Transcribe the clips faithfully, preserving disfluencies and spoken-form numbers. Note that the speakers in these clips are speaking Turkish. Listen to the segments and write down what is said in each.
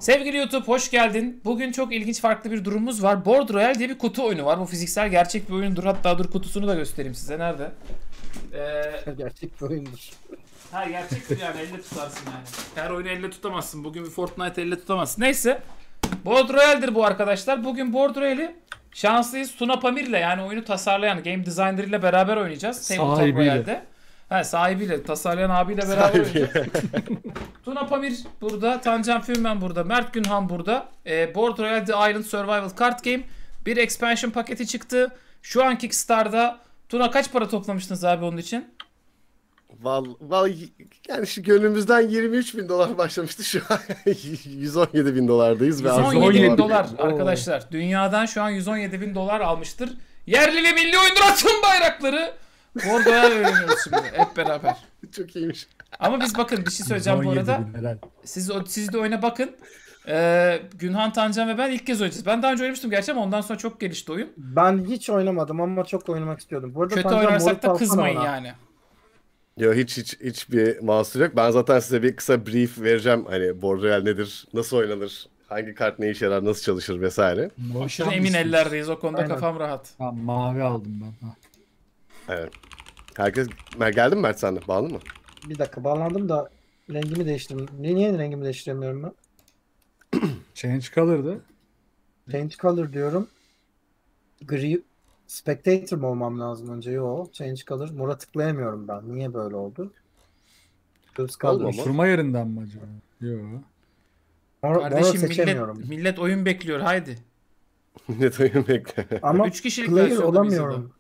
Sevgili YouTube hoş geldin. Bugün çok ilginç farklı bir durumumuz var. Board Royale diye bir kutu oyunu var. Bu fiziksel gerçek bir oyundur. Hatta dur kutusunu da göstereyim size. Nerede? Ee, Gerçek bir oyundur. ha gerçektir yani elle tutarsın yani. Her oyunu elle tutamazsın. Bugün bir Fortnite elle tutamazsın. Neyse. Board Royale'dir bu arkadaşlar. Bugün Board Royale'i şanslıyız. Tuna Pamir'le yani oyunu tasarlayan game designer ile beraber oynayacağız. Tabletop Royale'de. Ha sahibiyle, tasarlayan abiyle beraber oynayacağız. Tuna Pamir burada, Tancan Fürmen burada, Mert Günhan burada. E, Board Royale The Island Survival Card Game. Bir expansion paketi çıktı. Şu an Kickstarter'da. Tuna kaç para toplamıştınız abi onun için? Vallahi val, yani şu gönlümüzden yirmi üç bin dolar başlamıştı, şu an yüz on yedi bin dolardayız. yüz on yedi bin dolar arkadaşlar. Dünyadan şu an yüz on yedi bin dolar almıştır. Yerli ve milli oyundur, atın bayrakları. Board Royale öğreniyoruz şimdi hep beraber. Çok iyiymiş. Ama biz bakın bir şey söyleyeceğim bu arada. Siz, siz de oyuna bakın. Ee, Günhan, Tancan ve ben ilk kez oynayacağız. Ben daha önce oynamıştım gerçi ama ondan sonra çok gelişti oyun. Ben hiç oynamadım ama çok oynamak istiyordum. Bu arada Kötü Tancan, oynarsak da moruk kızmayın alsana yani. Yo, hiç hiç hiç bir mahsur yok. Ben zaten size bir kısa brief vereceğim. Hani Board Royale nedir, nasıl oynanır, hangi kart ne işe yarar, nasıl çalışır vesaire. Aşırı emin ellerdeyiz, o konuda Aynen. kafam rahat. Tamam, mavi aldım ben. Ha. Evet. Herkes geldi mi Mert, sen de bağlı mı? Bir dakika bağlandım da rengimi değiştirdim. Niye, niye rengimi değiştiremiyorum ben? Change color'dı. Change color diyorum. Gri spectator mı olmam lazım önce? Yo, change color. Mor'a tıklayamıyorum ben. Niye böyle oldu? Göz Olma kaldı. mı? Uçurma yerinden mi acaba? Yok. Mor, Kardeşim mor seçemiyorum. millet, millet oyun bekliyor, haydi. Net oyun bekle. Ama Üç kişilik player versiyonda biz olamıyorum.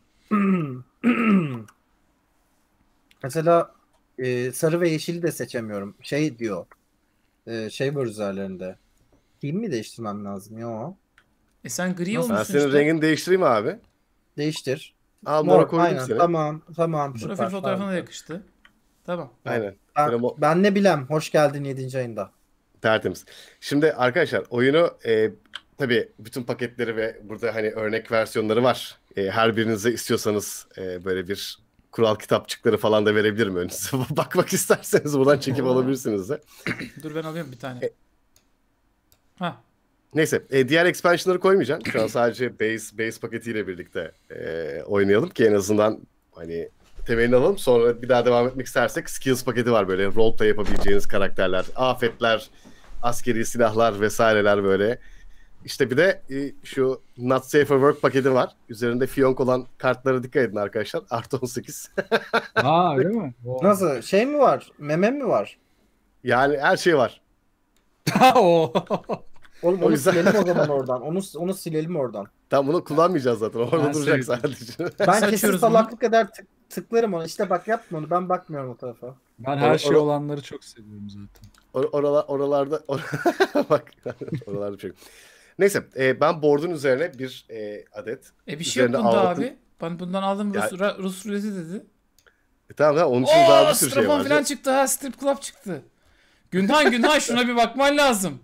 Mesela e, sarı ve yeşili de seçemiyorum. Şey diyor. E, şey var üzerlerinde. Team mi değiştirmem lazım? Yo. E sen gri Ben olmuşsun senin işte. rengini değiştireyim abi. Değiştir. Al, Mor, mora koydum aynen. seni. Tamam. Tamam. Profil Süper. fotoğrafına da Harika. yakıştı. Tamam. Aynen. Ben, Böyle mo- ben ne bilem. Hoş geldin yedinci ayında. Tertemiz. Şimdi arkadaşlar oyunu e, tabii bütün paketleri ve burada hani örnek versiyonları var. E, her birinize istiyorsanız e, böyle bir kural kitapçıkları falan da verebilirim önünüze. Bakmak isterseniz buradan çekip alabilirsiniz de. Dur ben alıyorum bir tane. E- Ha. Neyse, e, diğer expansion'ları koymayacağım. Şu an sadece base base paketiyle birlikte e, oynayalım ki en azından hani temelini alalım. Sonra bir daha devam etmek istersek skills paketi var, böyle roleplay yapabileceğiniz karakterler, afetler, askeri silahlar vesaireler böyle. İşte bir de e, şu Not Safe for Work paketi var. Üzerinde fiyonk olan kartlara dikkat edin arkadaşlar. Artı on sekiz. Aa öyle mi? Wow. Nasıl? Şey mi var? Meme mi var? Yani her şey var. Oo. Oğlum O onu yüzden- silelim o zaman oradan. Onu onu silelim oradan. Tam bunu kullanmayacağız zaten. Orada Ben duracak söyleyeyim. sadece. Ben kesin açıyoruz salaklık eder tık- tıklarım onu. İşte bak yapma onu. Ben bakmıyorum o tarafa. Ben her Or- şey or- olanları çok seviyorum zaten. Or oralar, oralarda or- bak oralarda çok. Neyse, e, ben board'un üzerine bir e, adet. E bir şey yok Üzerine bunda ağlattım. abi. Ben bundan aldım, Ya- Rus, Ra- Rus ruleti dedi. E, tamam tamam, onun için daha Oo bir sürü şey strafon var. falan çıktı ha, strip club çıktı. Günhan Günhan şuna bir bakman lazım.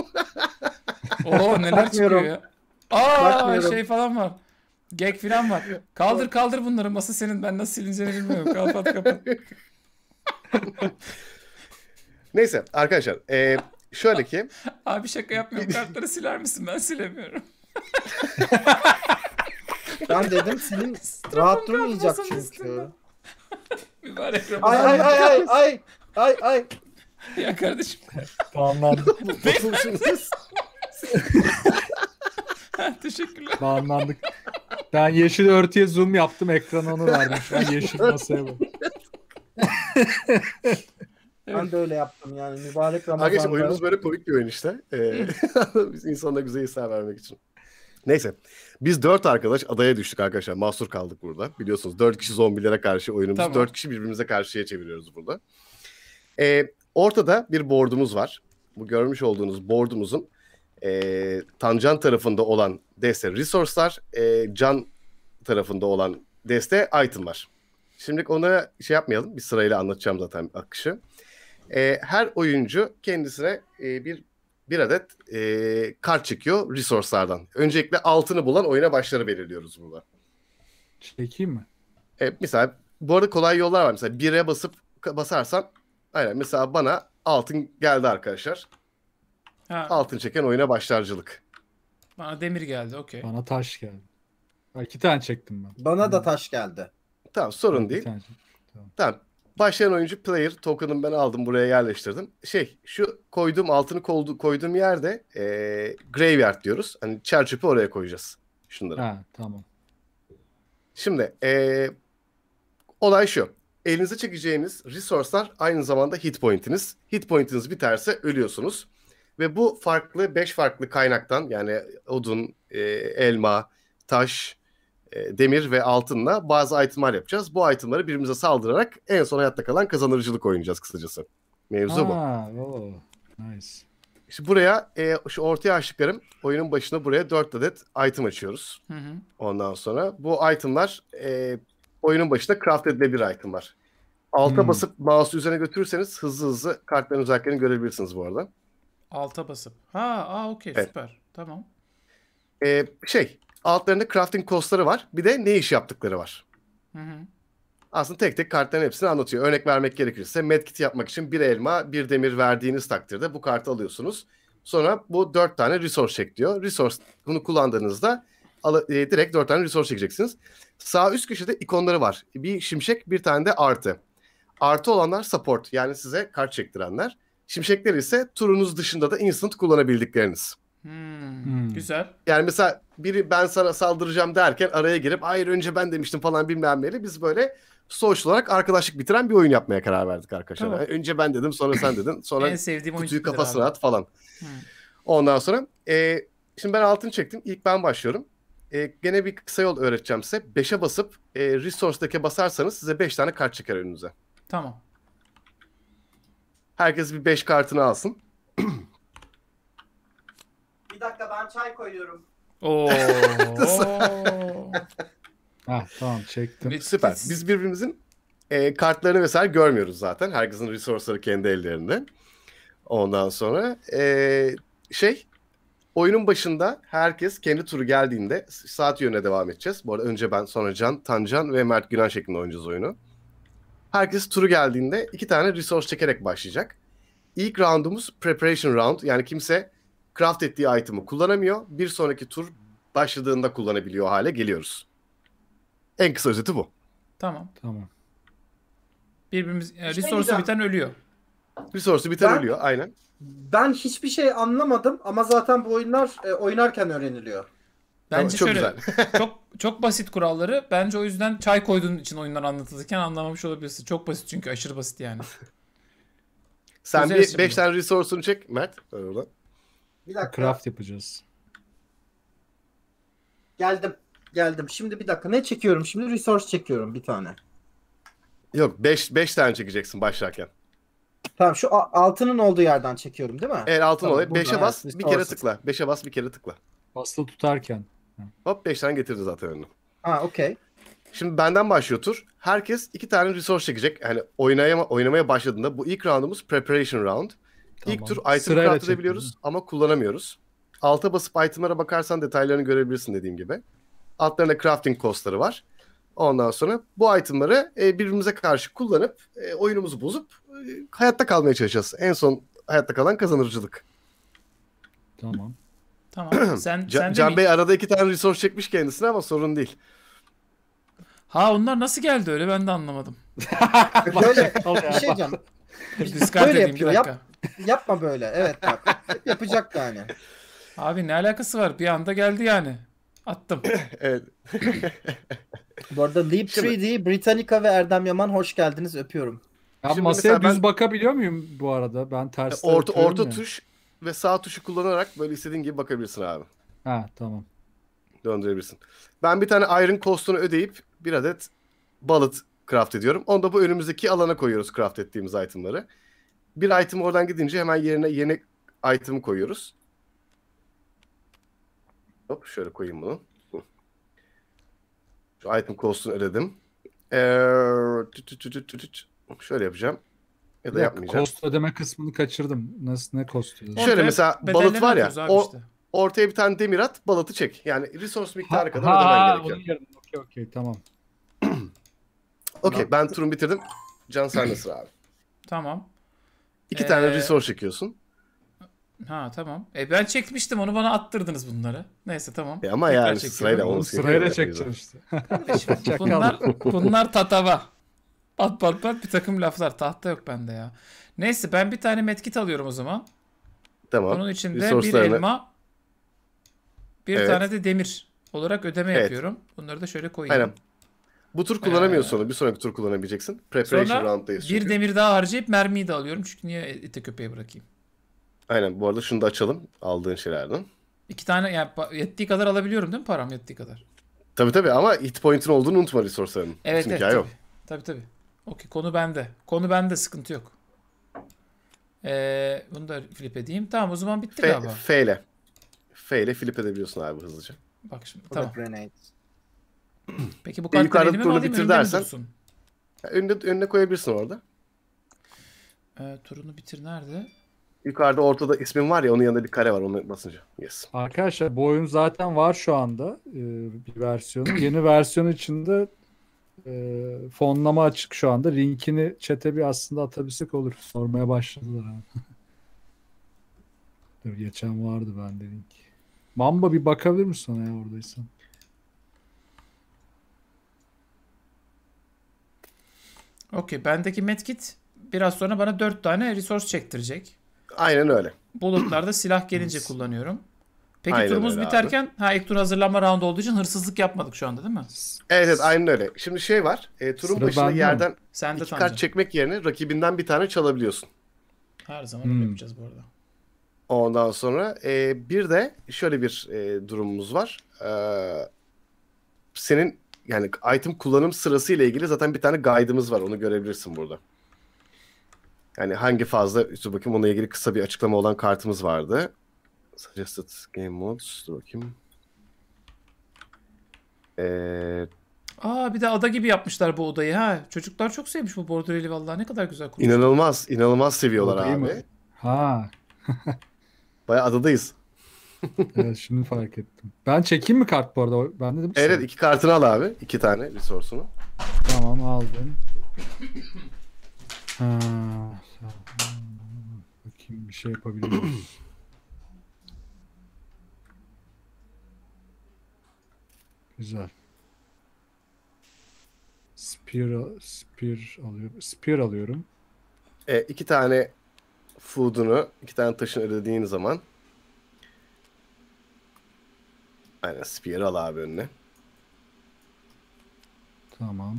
Oo neler Bakmıyorum. çıkıyor ya. Aa Bakmıyorum. şey falan var. Gag falan var. Kaldır kaldır bunları, masa senin, ben nasıl silineceğini bilmiyorum. Kapat kapat. Neyse arkadaşlar, e, şöyle ki Abi şaka yapmıyorum, kartları siler misin? Ben silemiyorum. Ben dedim senin rahat Strafon durmayacak kalmasın çünkü. üstünde. Mübarek Ay Ramazan. ay ay ay ay ay ay. Ya kardeşim. Banlandık. otursunuz. Teşekkürler. Banlandık. Ben yeşil örtüye zoom yaptım, ekrana onu verdim. Şu an yeşil masaya bak. Ben de öyle yaptım yani mübarek Arkadaşlar oyunumuz Ramazan'da. böyle komik bir oyun işte. E, biz insanlara güzel hisler vermek için. Neyse. Biz dört arkadaş adaya düştük arkadaşlar. Mahsur kaldık burada. Biliyorsunuz dört kişi zombilere karşı oyunumuzu Tamam. dört kişi birbirimize karşıya çeviriyoruz burada. Ee, ortada bir board'umuz var. Bu görmüş olduğunuz board'umuzun e, Tancan tarafında olan deste resource'lar, e, Can tarafında olan deste item var. Şimdi onlara şey yapmayalım. Bir sırayla anlatacağım zaten akışı. E, her oyuncu kendisine e, bir bir adet e, kart çekiyor resource'lardan. Öncelikle altını bulan oyuna başları belirliyoruz burada. Çekeyim mi? E, mesela bu arada kolay yollar var. Mesela bire basıp basarsan aynen mesela bana altın geldi arkadaşlar. Ha, Altın çeken oyuna başlarcılık. bana demir geldi. Okey. Bana taş geldi. Ha, iki tane çektim ben. Bana da taş geldi. Tamam, sorun Bir değil. tane çektim. Tamam. Başlayan oyuncu player token'ını ben aldım, buraya yerleştirdim. Şey, şu koyduğum altını koydu- koyduğum yerde eee graveyard diyoruz. Hani çer çöpü oraya koyacağız. Şunları. Ha tamam. Şimdi eee, olay şu. Elinize çekeceğiniz resource'lar aynı zamanda hit point'iniz. Hit point'iniz biterse ölüyorsunuz. Ve bu farklı beş farklı kaynaktan, yani odun, eee, elma, taş, e, demir ve altınla bazı itemler yapacağız. Bu itemleri birbirimize saldırarak en son hayatta kalan kazanırcılık oynayacağız kısacası. Mevzu bu. Ha, oo, nice. İşte buraya e, şu ortaya açtıklarım, oyunun başına buraya dört adet item açıyoruz. Hı hı. Ondan sonra bu itemler e, oyunun başında craft edilebilir itemler. Alta Hmm. basıp mouse'u üzerine götürürseniz hızlı hızlı kartların özelliklerini görebilirsiniz bu arada. Alta basıp. Ha, aa okey, Evet. süper. Tamam. E, şey, altlarında crafting cost'ları var. Bir de ne iş yaptıkları var. Hı hı. Aslında tek tek kartların hepsini anlatıyor. Örnek vermek gerekirse medkit yapmak için bir elma, bir demir verdiğiniz takdirde bu kartı alıyorsunuz. Sonra bu dört tane resource çek diyor. Resource, bunu kullandığınızda ala- e, direkt dört tane resource çekeceksiniz. Sağ üst köşede ikonları var. Bir şimşek, bir tane de artı. Artı olanlar support, yani size kart çektirenler. Şimşekler ise turunuz dışında da instant kullanabildikleriniz. Hmm, Hmm. Güzel. Yani mesela biri ben sana saldıracağım derken araya girip hayır önce ben demiştim falan bilmem neyle biz böyle social olarak arkadaşlık bitiren bir oyun yapmaya karar verdik arkadaşlar. Tamam. Yani önce ben dedim, sonra sen dedin, sonra En sevdiğim oyun kutuyu tipidir kafasına abi. at falan. Hı. Ondan sonra e, şimdi ben altın çektim. İlk ben başlıyorum. E, gene bir kısa yol öğreteceğim size. beşe basıp e, resource'daki basarsanız size beş tane kart çıkar önünüze. Tamam. Herkes bir beş kartını alsın. Bir dakika, ben çay koyuyorum. Oo. Ha tamam çektim. Bir- Süper. Biz birbirimizin e, kartlarını vesaire görmüyoruz zaten. Herkesin resource'ları kendi ellerinde. Ondan sonra e, şey, oyunun başında herkes kendi turu geldiğinde saat yönüne devam edeceğiz. Bu arada önce ben, sonra Can, Tancan ve Mert Günan şeklinde oynayacağız oyunu. Herkes turu geldiğinde iki tane resource çekerek başlayacak. İlk roundumuz preparation round. Yani kimse craft ettiği item'ı kullanamıyor. Bir sonraki tur başladığında kullanabiliyor hale geliyoruz. En kısa özeti bu. Tamam. Tamam. Birbirimiz e, şey resource'u diyeceğim. biten ölüyor. Resource'u biten Ben- ölüyor aynen. Ben hiçbir şey anlamadım ama zaten bu oyunlar e, oynarken öğreniliyor. Bence Çok şöyle güzel. çok çok basit kuralları. Bence o yüzden çay koyduğun için oyunlar anlatılırken anlamamış olabilirsin. Çok basit çünkü, aşırı basit yani. Sen Güzel bir isim beş bu. tane resource'unu çek Mert. Orada. Bir dakika. Craft yapacağız. Geldim. Geldim. Şimdi bir dakika. Ne çekiyorum şimdi? Resource çekiyorum bir tane. Yok, beş beş tane çekeceksin başlarken. Tamam, şu a- altının olduğu yerden çekiyorum değil mi? Eğer altın Tamam, oluyor. buradan, beşe bas, evet, bir kere resources. tıkla. beşe bas, bir kere tıkla. Basılı tutarken. Hop, beş tane getirdi zaten önüne. Ha, okey. Şimdi benden başlıyor tur. Herkes iki tane resource çekecek. Yani oynayama, oynamaya başladığında bu ilk roundumuz preparation round. Tamam. İlk tur item Sırayla craft edebiliyoruz çekiyorum. ama kullanamıyoruz. Alta basıp itemlara bakarsan detaylarını görebilirsin dediğim gibi. Altlarında crafting costları var. Ondan sonra bu itemları e, birbirimize karşı kullanıp e, oyunumuzu bozup e, hayatta kalmaya çalışacağız. En son hayatta kalan kazanırcılık. Tamam. Tamam. Sen Ca- sen de Can mi? Bey arada iki tane resource çekmiş kendisine ama sorun değil. Ha, onlar nasıl geldi öyle, ben de anlamadım. Böyle bir şey diyeceğim. Discard Böyle edeyim bir yapıyor. Yap, dakika. yapma böyle. Evet bak. Yapacak yani. Abi ne alakası var? Bir anda geldi yani. Attım. Evet. Bu arada Leap Şimdi- üç D, Britannica ve Erdem Yaman hoş geldiniz. Öpüyorum. Ya Şimdi masaya mesela ben- düz bakabiliyor muyum bu arada? Ben terste Orta oturuyorum orta ya. tuş ve sağ tuşu kullanarak böyle istediğin gibi bakabilirsin abi. Ha tamam. Döndürebilirsin. Ben bir tane iron cost'unu ödeyip bir adet bullet craft ediyorum. Onu da bu önümüzdeki alana koyuyoruz craft ettiğimiz itemları. Bir item oradan gidince hemen yerine yeni item'ı koyuyoruz. Hop, şöyle koyayım bunu. Hı. Şu item cost'unu ödedim. Ee, tüt tüt tüt tüt tüt. Şöyle yapacağım. Ya da Bir dakika, yapmayacağım. cost ödeme kısmını kaçırdım. Nasıl ne cost ödedi? Şöyle Ortaya mesela bedellerini balıt var ya, atıyoruz abi o- işte. Ortaya bir tane demir at, balıtı çek. Yani resource miktarı kadar ha, ödemen ha, gerekiyor. onun yerine. Okey okey tamam. Okey, ben turumu bitirdim. Can sen de sıra abi. Tamam. İki Ee, tane resource çekiyorsun. Ha tamam. E ben çekmiştim onu, bana attırdınız bunları. Neyse tamam. E ama Tekrar yani çekiyorum. sırayla Oğlum onu sırayla çekeceksin işte. Kardeşim, Çakal. bunlar, bunlar tatava. Pat pat pat bir takım laflar. Tahta yok bende ya. Neyse ben bir tane medkit alıyorum o zaman. Tamam. Bunun içinde bir Resource'larını- elma, bir Evet. tane de demir olarak ödeme Evet. yapıyorum. Bunları da şöyle koyayım. Aynen. Bu tur kullanamıyorsun onu. Bir sonraki tur kullanabileceksin. Preparation Sonra round'dayız bir çünkü. demir daha harcayıp mermiyi de alıyorum. Çünkü niye ite köpeğe bırakayım? Aynen. Bu arada şunu da açalım. Aldığın şeylerden. İki tane yani pa- yettiği kadar alabiliyorum değil mi, param yettiği kadar? Tabii tabii ama hit point'in olduğunu unutma resource'ların. Evet Bütün evet hikaye tabii. o. Tabii tabii. Okey, konu bende. Konu bende, sıkıntı yok. Ee, bunu da flip edeyim. Tamam o zaman bitti F, galiba. F ile. F ile flip edebiliyorsun abi hızlıca. Bak şimdi Bu da tamam. grenade. Peki bu Bir kartları yukarıda elime mi turunu alayım, bitir önümde mi dersen- dursun? Ya önüne, önüne koyabilirsin orada. Ee, turunu bitir nerede? Yukarıda ortada ismin var ya, onun yanında bir kare var, onu basınca. Yes. Arkadaşlar bu oyun zaten var şu anda e, bir versiyonu. Yeni versiyon içinde e, fonlama açık şu anda. Linkini chat'e bir aslında atabilsek olur. Sormaya başladılar abi. Dur, geçen vardı bende link. Mamba bir bakabilir misin ona ya oradaysan? Okey, bendeki medkit biraz sonra bana dört tane resource çektirecek. Aynen öyle. Bulutlarda silah gelince kullanıyorum. Peki Aynen turumuz öyle biterken, ha ilk tur hazırlanma round olduğu için hırsızlık yapmadık şu anda değil mi? Evet evet aynen öyle. Şimdi şey var. E, turun Sıra başında bende mi? yerden Sen de iki Tancan. kart çekmek yerine rakibinden bir tane çalabiliyorsun. Her zaman Hmm. öyle yapacağız bu arada. Ondan sonra e, bir de şöyle bir e, durumumuz var. E, senin yani item kullanım sırası ile ilgili zaten bir tane guide'ımız var. Onu görebilirsin burada. Yani hangi fazla, üstü bakayım, onunla ilgili kısa bir açıklama olan kartımız vardı. Suggested game modes. Dur bakayım. Eee Aa bir de ada gibi yapmışlar bu odayı ha. Çocuklar çok sevmiş bu bordreli, vallahi ne kadar güzel kurmuş. inanılmaz, inanılmaz seviyorlar Odayı abi. mı? Ha, Bayağı adadayız. evet şimdi fark ettim. Ben çekeyim mi kart bu arada? Ben dedim Evet, iki kartını al abi. İki tane resource'unu. Tamam aldım. Ha, bakayım bir şey yapabilir miyiz? Güzel. Spear, spear alıyorum. Spear alıyorum. E, iki tane food'unu, iki tane taşını ödediğin zaman aynen spear al abi önüne. Tamam.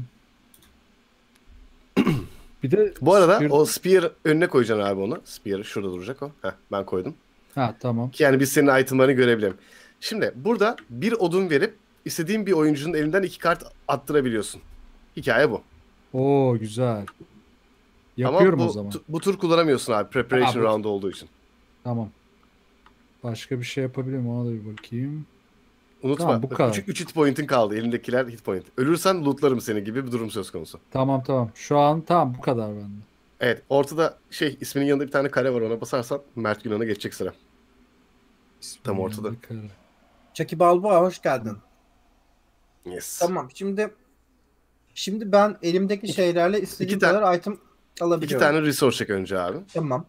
Bir de Bu arada spear- o spear önüne koyacaksın abi onu. Spear şurada duracak o. Heh, ben koydum. Ha tamam. Ki yani biz senin itemlarını görebilelim. Şimdi burada bir odun verip istediğin bir oyuncunun elinden iki kart attırabiliyorsun. Hikaye bu. Oo güzel. Yapıyorum Ama bu, o zaman. tu- bu tur kullanamıyorsun abi. Preparation Ha, bu- round olduğu için. Tamam. Başka bir şey yapabilirim, ona da bir bakayım. Unutma. Tamam, bu kadar. üç hit point'in kaldı. Elindekiler hit point. Ölürsen lootlarım seni gibi bir durum söz konusu. Tamam tamam. Şu an tamam, bu kadar bende. Evet. Ortada şey, isminin yanında bir tane kare var, ona basarsan Mert Günan'a geçecek sıra. Tam ortada. Bismillahirrahmanirrahim. Chucky Balboa hoş geldin. Yes. Tamam şimdi şimdi ben elimdeki şeylerle istediğim iki tane- kadar item İki alabiliyorum. tane resource çek önce abi. Tamam.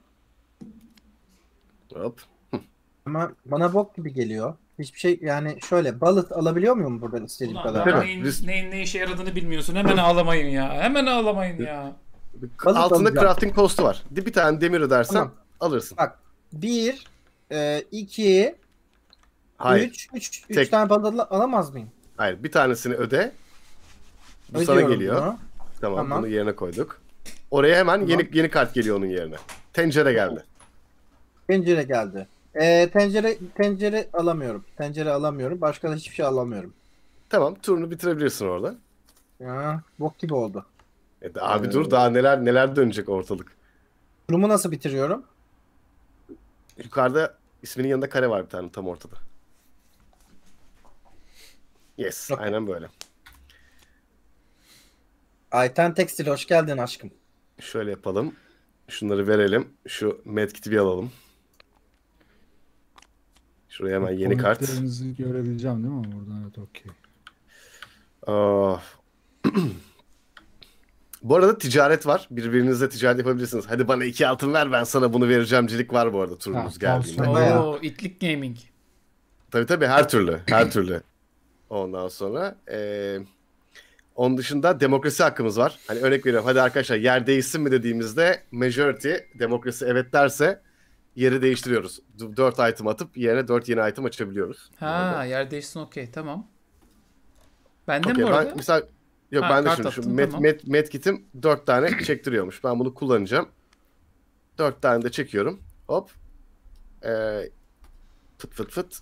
Hop. Ama bana bok gibi geliyor. Hiçbir şey yani, şöyle balık alabiliyor muyum buradan istediğim Ulan kadar? Değil daha mi? neyin, Biz- neyin ne işe yaradığını bilmiyorsun. Hemen ağlamayın ya. Hemen ağlamayın ya. Balık Altında alacağım. crafting cost'u var. Bir tane demir ödersen Tamam. alırsın. Bak bir, e, iki, Hayır. üç, üç, üç Tek. tane balık al- alamaz mıyım? Hayır. Bir tanesini öde. Bu sana Ödüyorum geliyor. bunu. Tamam, Tamam. bunu yerine koyduk. Oraya hemen Tamam. yeni yeni kart geliyor onun yerine. Tencere geldi. Tencere geldi. E, tencere tencere alamıyorum. Tencere alamıyorum. Başka da hiçbir şey alamıyorum. Tamam, turunu bitirebilirsin orada. Ya, bok gibi oldu. E, de- abi Ee, dur, daha neler neler dönecek ortalık. Durumu nasıl bitiriyorum? Yukarıda isminin yanında kare var bir tane tam ortada. Yes, Okey. aynen böyle. Ayten Tekstil hoş geldin aşkım. Şöyle yapalım. Şunları verelim. Şu medkit'i bir alalım. Şuraya hemen yeni kart. Pointlerinizi görebileceğim değil mi buradan? Evet, okey. Aa, Bu arada ticaret var. Birbirinizle ticaret yapabilirsiniz. Hadi bana iki altın ver, ben sana bunu vereceğimcilik var bu arada turunuz Ha, geldiğinde. tamam. Bayağı. Oo, itlik gaming. Tabii tabii, her türlü. Her türlü. Ondan sonra eee onun dışında demokrasi hakkımız var. Hani örnek veriyorum, hadi arkadaşlar yer değişsin mi dediğimizde majority demokrasi evet derse yeri değiştiriyoruz. dört item atıp yerine dört yeni item açabiliyoruz. Ha, yer değişsin, okey, tamam. Bende Okey, mi bu arada? ben mesela yok Ha, ben de kart şimdi şu attın, med, tamam. med, medkit'im dört tane çektiriyormuş. Ben bunu kullanacağım. dört tane de çekiyorum. Hop. Ee, fıt fıt fıt.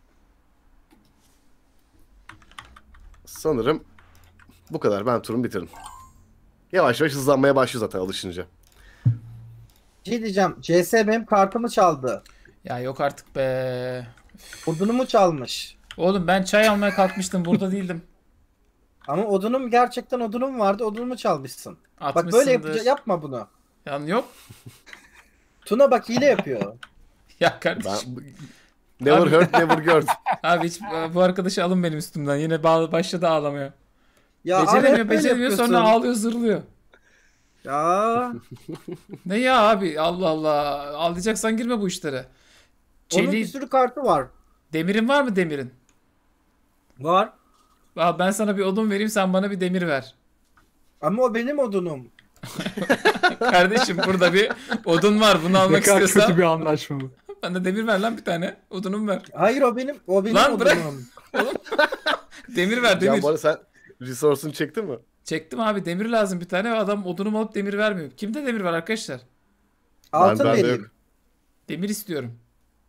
Sanırım bu kadar. Ben turumu bitirdim. Yavaş yavaş hızlanmaya başlıyor zaten alışınca. Bir şey diyeceğim. C S benim kartımı çaldı. Ya yok artık be. Odunumu çalmış. Oğlum ben çay almaya kalkmıştım, burada değildim. Ama odunum gerçekten odunum vardı. Odunumu çalmışsın. Bak böyle Atmışsındır. yapınca yapma bunu. Yani yok. Tuna bak hile yapıyor. Ya Ben kardeşim. never Abi- heard never gördüm. Abi hiç bu arkadaşı alın benim üstümden. Yine bağ- başladı ağlamaya. Ya abi hep Beceremiyor, böyle beceremiyor, sonra yapıyorsun. ağlıyor, zırlıyor. Ya. Ne ya abi, Allah Allah. Ağlayacaksan girme bu işlere. Onun bir Çeliği, sürü kartı var. demirin var mı demirin? Var. Aa, ben sana bir odun vereyim, sen bana bir demir ver. Ama o benim odunum. Kardeşim burada bir odun var, bunu Ne almak kadar istiyorsan kötü bir anlaşma bu. bana demir ver lan bir tane. Odunumu ver. Hayır o benim o benim Lan bırak. odunum. Demir ver, Can demir. bu arada sen resource'unu çektin mi? Çektim abi, demir lazım bir tane ve adam odunumu alıp demir vermiyor. Kimde demir var arkadaşlar? Altın ben de vereyim. yok. Demir istiyorum.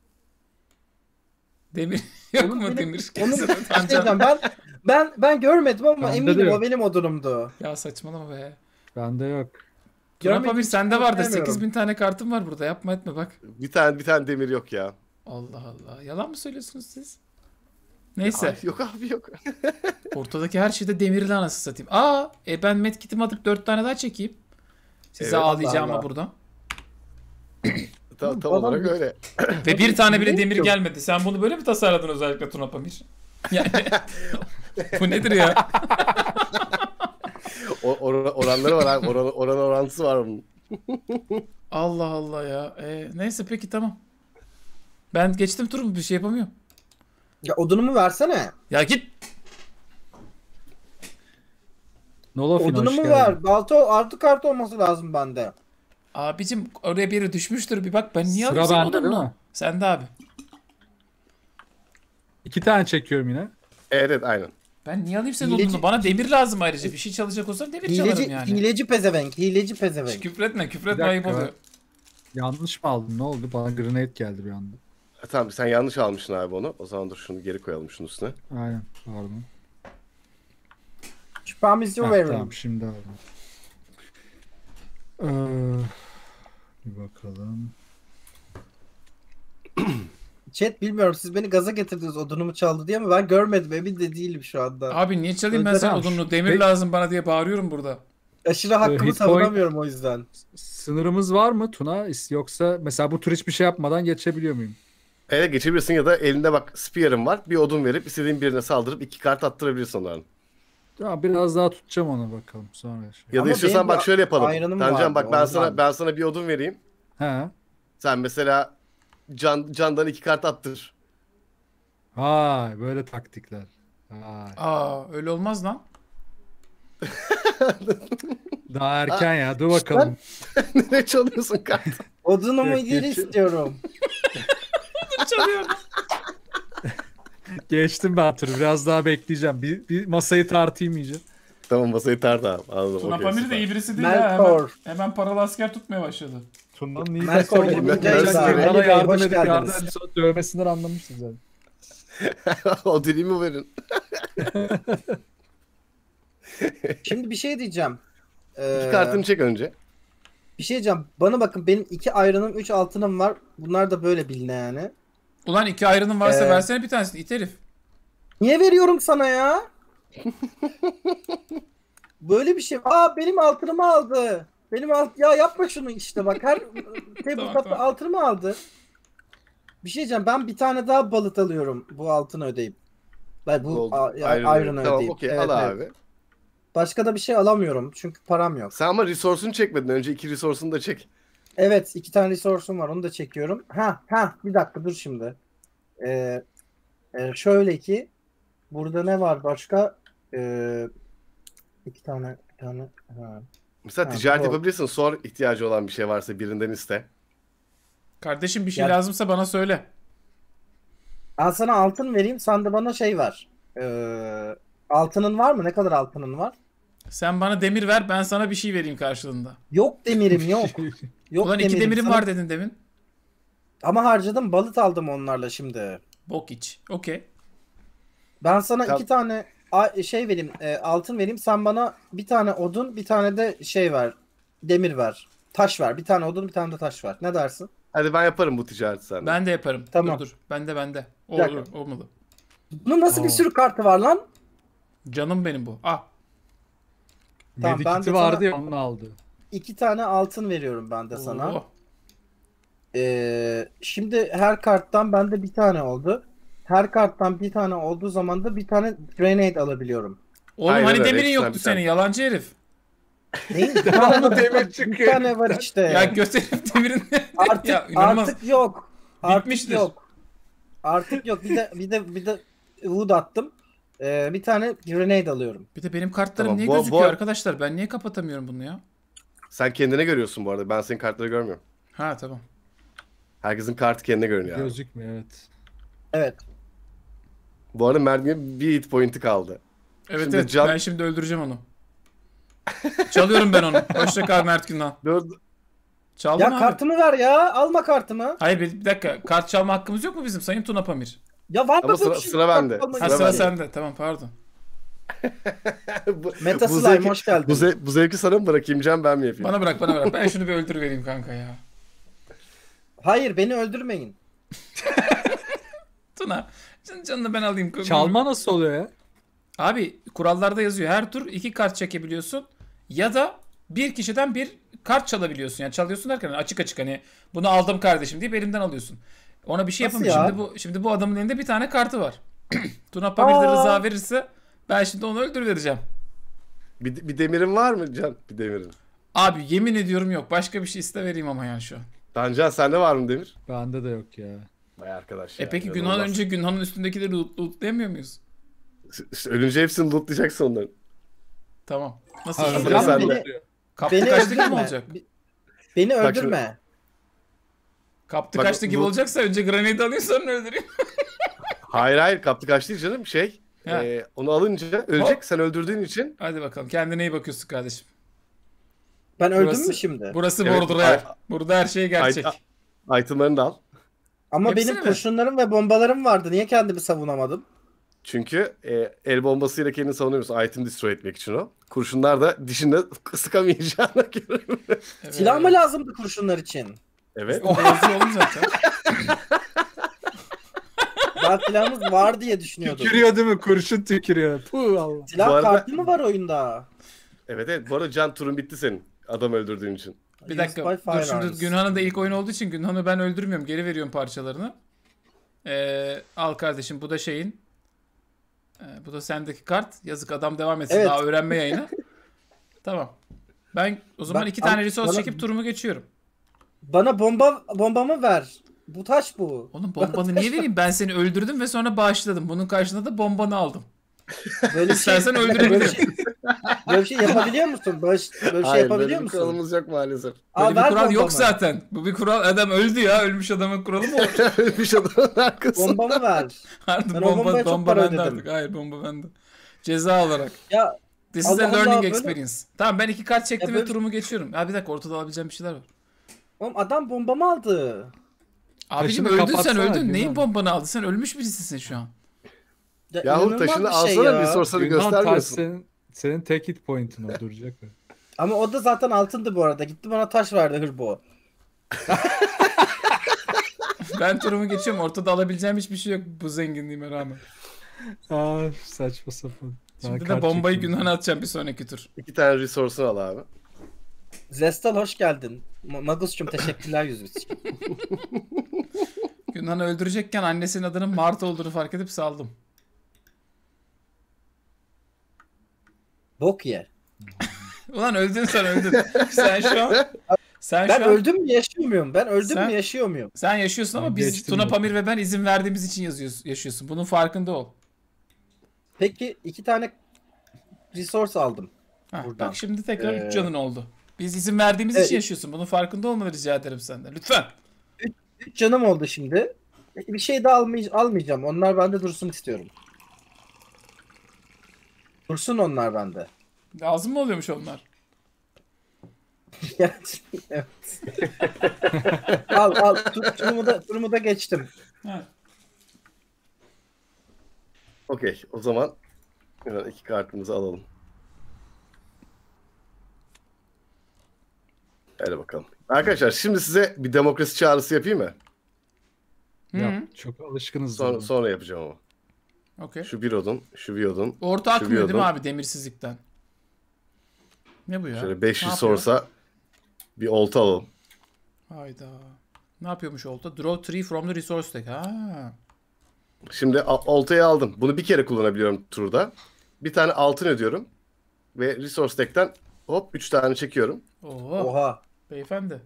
Demir yok Onun mu benim- demir? Onun Tancan. Şeyden, ben ben ben görmedim ama Bende de eminim yok. o benim odunumdu. Ya saçmalama be. Bende yok. Turan Görmediğim Pamir için sende vardır. hatırlamıyorum. sekiz bin tane kartım var burada. Yapma etme bak. Bir tane bir tane demir yok ya. Allah Allah. Yalan mı söylüyorsunuz siz? Neyse. Ay, yok abi yok. Ortadaki her şeyde demirli anası satayım. Aa, e ben medkitimi atıp dört tane daha çekeyim. Size Evet, ağlayacağım Allah ama Allah. buradan. tam, tam Adam- olarak öyle. Ve bir tane bile Ne demir yok? gelmedi. Sen bunu böyle mi tasarladın özellikle Tuna Pamir? Yani bu nedir ya? O, or- oranları var abi. Oran, oran orantısı var bunun. Allah Allah ya. E, neyse peki tamam. Ben geçtim turumu, bir şey yapamıyorum. Ya odunumu versene. Ya git. Nolofin hoş Odunumu geldin. ver. Balta artı kart olması lazım bende. Abicim oraya biri düşmüştür, bir bak ben niye Sıra alayım senin bende değil odununu? mi? Sende abi. İki tane çekiyorum yine. Evet evet aynen. Ben niye alayım senin Hileci- odununu? Bana demir lazım ayrıca. Bir şey çalacak olsam demir çalarım Hileci, yani. hileci pezevenk. Hileci Şş, pezevenk. küfretme, küfretme, Bir ayıp dakika. oluyor. Yanlış mı aldım? Ne oldu? Bana grenade geldi bir anda. Ha, tamam sen yanlış almışsın abi onu. O zaman dur şunu geri koyalım şunun üstüne. Aynen. Pardon. Şüphemizi Heh, verin. tamam şimdi aldım. Ee, bir bakalım. Chat bilmiyorum siz beni gaza getirdiniz odunumu çaldı diye ama ben görmedim emin de değilim şu anda. Abi niye çalayım ben Özel senin almış. odununu? Demir Peki. lazım bana diye bağırıyorum burada. Aşırı hakkımı hit point- savunamıyorum o yüzden. Sınırımız var mı Tuna? Yoksa mesela bu tur hiçbir şey yapmadan geçebiliyor muyum? Evet geçebilirsin ya da elinde bak spear'ın var. Bir odun verip istediğin birine saldırıp iki kart attırabilirsin onların. Tamam biraz daha tutacağım ona bakalım sonra. Şey. Ya da Ama istiyorsan benim bak bir şöyle yapalım. ayranım Tancan vardı, bak ben ondan. sana ben sana bir odun vereyim. He. Sen mesela can candan iki kart attır. Vay böyle taktikler. Vay. Aa, öyle olmaz lan. Daha erken ya. Dur bakalım. Ne çalıyorsun kart? Odunumu Yok, geri geç- istiyorum. Çalıyorum. Geçtim ben turu. Biraz daha bekleyeceğim. Bir, bir masayı tartayım iyice. Tamam masayı tart abi. Anladım. Tuna okey, Pamir de süper. iyi birisi değil ha. Hemen, Melkor. hemen paralı asker tutmaya başladı. Tuna'nın iyi Melkor dersi Ninja oldu. Izar, Bana Ali Bey, yardım hoş edip geldiniz. yardım sonra dövmesinden anlamışsınız zaten. O dilimi verin. Şimdi bir şey diyeceğim. Ee, İki kartını çek önce. Bir şey diyeceğim. Bana bakın benim iki ayrınım, üç altınım var. Bunlar da böyle bilin yani. Ulan iki ayrının varsa Ee, versene bir tanesini, it herif. Niye veriyorum sana ya? Böyle bir şey. Aa benim altınımı aldı. Benim alt ya yapma şunu işte bak her Tamam, tabletop'ta tamam. altınımı aldı. Bir şey diyeceğim. Ben bir tane daha balıt alıyorum bu altını ödeyip. Ben bu Gold, a- ya, iron ayrını Tamam ödeyip. okey Evet, al evet. abi. Başka da bir şey alamıyorum. Çünkü param yok. Sen ama resource'unu çekmedin. Önce iki resource'unu da çek. Evet, iki tane resource'um var. Onu da çekiyorum. Ha ha bir dakika dur şimdi. Ee, e, şöyle ki burada ne var başka? Ee, iki tane bir tane. Ha. Mesela Ha, ticaret doğru. yapabilirsin. Sor ihtiyacı olan bir şey varsa birinden iste. Kardeşim bir şey Ya- lazımsa bana söyle. Ben sana altın vereyim. Sen de bana şey ver. Ee, altının var mı? Ne kadar altının var? Sen bana demir ver, ben sana bir şey vereyim karşılığında. Yok demirim yok. Yok Ulan iki demirim Sana- var dedin demin. Ama harcadım. Balıt aldım onlarla şimdi. Bok iç. Okey. Ben sana Tamam. iki tane a- şey vereyim. e, altın vereyim. Sen bana bir tane odun, bir tane de şey ver. Demir ver. Taş ver. Bir tane odun, bir tane de taş ver. Ne dersin? Hadi ben yaparım bu ticareti senden. Ben de yaparım. Tamam. Dur dur. Bende bende. Bir dakika. Olur, olmadı. Bunun nasıl bir Aa. sürü kartı var lan? Canım benim bu. Ah. Tamam, ben Medikit'i de vardı sana- ya onu aldı. İki tane altın veriyorum ben de sana. Oo. Ee, şimdi her karttan bende bir tane oldu. Her karttan bir tane olduğu zaman da bir tane grenade alabiliyorum. Oğlum Aynen hani öyle, demirin hepsinden yoktu bir tane. senin yalancı herif. Değil mi? Bir tane, Devamlı demir bir çıkıyor. tane var işte. Ya göstereyim demirin. artık ya inanılmaz. artık yok. Artık Bitmiştir. yok. Artık yok. Bir de bir de bir de wood attım. Ee, bir tane grenade alıyorum. Bir de benim kartlarım Tamam, niye bu- gözüküyor bu- arkadaşlar? Ben niye kapatamıyorum bunu ya? Sen kendine görüyorsun bu arada. Ben senin kartları görmüyorum. Ha tamam. Herkesin kartı kendine görünüyor. abi. Gözükmüyor evet. Evet. Bu arada Mert'in bir hit point'i kaldı. Evet Şimdi evet Can- ben şimdi öldüreceğim onu. Çalıyorum ben onu. Hoşça kal Mert Günhan. Dört... Çaldın Ya mı abi? kartımı ver ya. Alma kartımı. Hayır bir, bir dakika. Kart çalma hakkımız yok mu bizim Sayın Tuna Pamir? Ya var Ama mı sıra- böyle bir şey? sıra bende. Kart almayı- Ha Sıra sıra bende. sende. Tamam pardon. bu, Meta bu slime zevki- hoş geldin. Bu, ze- bu zevki sana mı bırakayım Can, ben mi yapayım? Bana bırak bana bırak. Ben şunu bir öldür vereyim kanka ya. Hayır beni öldürmeyin. Tuna. Can, canını ben alayım. Çalma nasıl oluyor ya? Abi kurallarda yazıyor. Her tur iki kart çekebiliyorsun. Ya da bir kişiden bir kart çalabiliyorsun. Yani çalıyorsun derken açık açık hani bunu aldım kardeşim deyip elimden alıyorsun. Ona bir şey Nasıl yapamıyor. ya? Şimdi bu şimdi bu adamın elinde bir tane kartı var. Tuna Pamir de Aa. rıza verirse ben şimdi onu öldürüvereceğim. Bir, bir demirin var mı Can? Bir demirin. Abi yemin ediyorum yok. Başka bir şey iste vereyim ama yani şu an. Lan Can sende var mı demir? Bende de yok ya. Vay arkadaş E ya, peki Günhan inanılmaz. önce Günhan'ın üstündekileri loot, lootlayamıyor muyuz? İşte ölünce hepsini lootlayacaksın onları. Tamam. Nasıl Ha, şimdi? sıra Ama sende. beni, Kaptı beni kaçtı gibi mi öldürme. olacak? Bi- Beni Bak şimdi- öldürme. Kaptı Bak, kaçtı gibi bu- olacaksa önce granate alayım sonra öldüreyim. Hayır hayır, kaptı kaç değil canım, şey. Ha. e, onu alınca ölecek, Hop. sen öldürdüğün için. Hadi bakalım. Kendine iyi bakıyorsun kardeşim. Ben öldüm Burası- mü şimdi? Burası Evet, Borderaya. ay- Burada her şey gerçek. Ay- Itemlarını da al. Ama Hepsini benim mi? kurşunlarım ve bombalarım vardı. Niye kendimi savunamadım? Çünkü e, el bombasıyla kendini savunuyorsun item destroy etmek için o. Kurşunlar da dişinde sıkamayacağına göre. Evet. Silah mı lazımdı kurşunlar için? Evet. O yazıyor oğlum zaten. Ben silahımız var diye düşünüyordum. Tükürüyor değil mi? Kurşun tükürüyor. Puh Allah. Silah Bu arada- kartı mı var oyunda? Evet evet. Bu arada Can, turun bitti senin. Adam öldürdüğün için. Bir dakika. Used by Dur şimdi Firearms. Günhan'ın da ilk oyun olduğu için Günhan'ı ben öldürmüyorum. Geri veriyorum parçalarını. Ee, al kardeşim bu da şeyin. Ee, bu da sendeki kart. Yazık adam devam etsin. Evet. Daha öğrenme yayını. Tamam. Ben o zaman Ben- iki tane ama resource bana- çekip turumu geçiyorum. Bana bomba bombamı ver. Bu taş bu. Oğlum bombanı niye vereyim? Ben seni öldürdüm ve sonra bağışladım. Bunun karşılığında da bombanı aldım. Böyle bir şey, İstersen böyle bir öldürebilirim. şey, böyle bir şey yapabiliyor musun? Böyle, böyle bir şey Hayır, yapabiliyor böyle bir musun? kuralımız yok maalesef. Aa, Böyle bir ver kural yok bombamı. zaten. Bu bir kural. Adam öldü ya. Ölmüş adamın kuralı mı olur? Ölmüş adamın arkasında. Bombamı ver. Artık Ben o bomba, bombaya çok bomba para bende ödedim. artık. Hayır bomba bende. Ceza olarak. Ya This is Allah a Allah, learning böyle- experience. Tamam ben iki kart çektim Ya ve böyle- turumu geçiyorum. Ha bir dakika ortada alabileceğim bir şeyler var. oğlum adam bombamı aldı. Abicim Taşını öldün sen kapatsana, öldün. Günhan. Neyin bombanı aldı? Sen ölmüş birisisin şu an. Ya Yahu inanılmaz taşını bir şey alsana, ya. bir sorsana Günhan taş göstermiyorsun. senin, senin tek hit point'in o duracak o. Ama o da zaten altındı bu arada. Gitti bana taş verdi hırbo. Ben turumu geçiyorum. Ortada alabileceğim hiçbir şey yok bu zenginliğime rağmen. Aa saçma sapan. Şimdi Daha de kart bombayı çekeyim. Günhan'a atacağım bir sonraki tur. İki tane resource'unu al abi. Zestal hoş geldin. Ma- Magus'cum teşekkürler yüz için. Günhan'ı öldürecekken annesinin adının Mart olduğunu fark edip saldım. Şimdi de bombayı Günhan'a atacağım bir sonraki tur. İki tane resource'unu al abi. Zestal hoş geldin. Ma- Magus için teşekkürler yüzü için. Günhan'ı öldürecekken annesinin adının Mart olduğunu fark edip saldım. Şimdi de bombayı Günhan'a atacağım bir sonraki tur. İki tane resource'unu al abi. Zestal hoş geldin. Ma- Magus için teşekkürler yüzü için. Günhan'ı öldürecekken annesinin adının Mart olduğunu fark edip saldım. Bok ye. Ulan öldün sen öldün. Sen şu an sen Ben şu an öldüm mü yaşıyor muyum? Ben öldüm Sen- mü yaşıyor muyum? sen yaşıyorsun ama Ben biz geçtim Tuna bu. Pamir ve ben izin verdiğimiz için yazıyorsun, yaşıyorsun. Bunun farkında ol. Peki iki tane resource aldım. Hah, Buradan. bak şimdi tekrar Ee, üç canın oldu. Biz izin verdiğimiz Evet. için yaşıyorsun. Bunun farkında olmanı rica ederim senden. Lütfen. üç canım oldu şimdi. Bir şey daha almay almayacağım. Onlar bende dursun istiyorum. Dursun onlar bende. Lazım mı oluyormuş onlar? Evet. al al. Tur, turumu da, turumu da geçtim. Ha. Okey. O zaman hemen iki kartımızı alalım. Hadi bakalım. Arkadaşlar şimdi size bir demokrasi çağrısı yapayım mı? Hı Ya, -hı. çok alışkınız. Sonra, zaten. sonra yapacağım ama. Okey. Şu bir odun, şu bir odun. Orta şu akmıyor bir değil mi odun. abi demirsizlikten? Ne bu ya? Şöyle beş Ne resource'a bir olta alalım. Hayda. Ne yapıyormuş olta? Draw three from the resource deck. Ha. Şimdi a- oltayı aldım. Bunu bir kere kullanabiliyorum turda. Bir tane altın ödüyorum. Ve resource deck'ten hop üç tane çekiyorum. Oha. Oha. Beyefendi.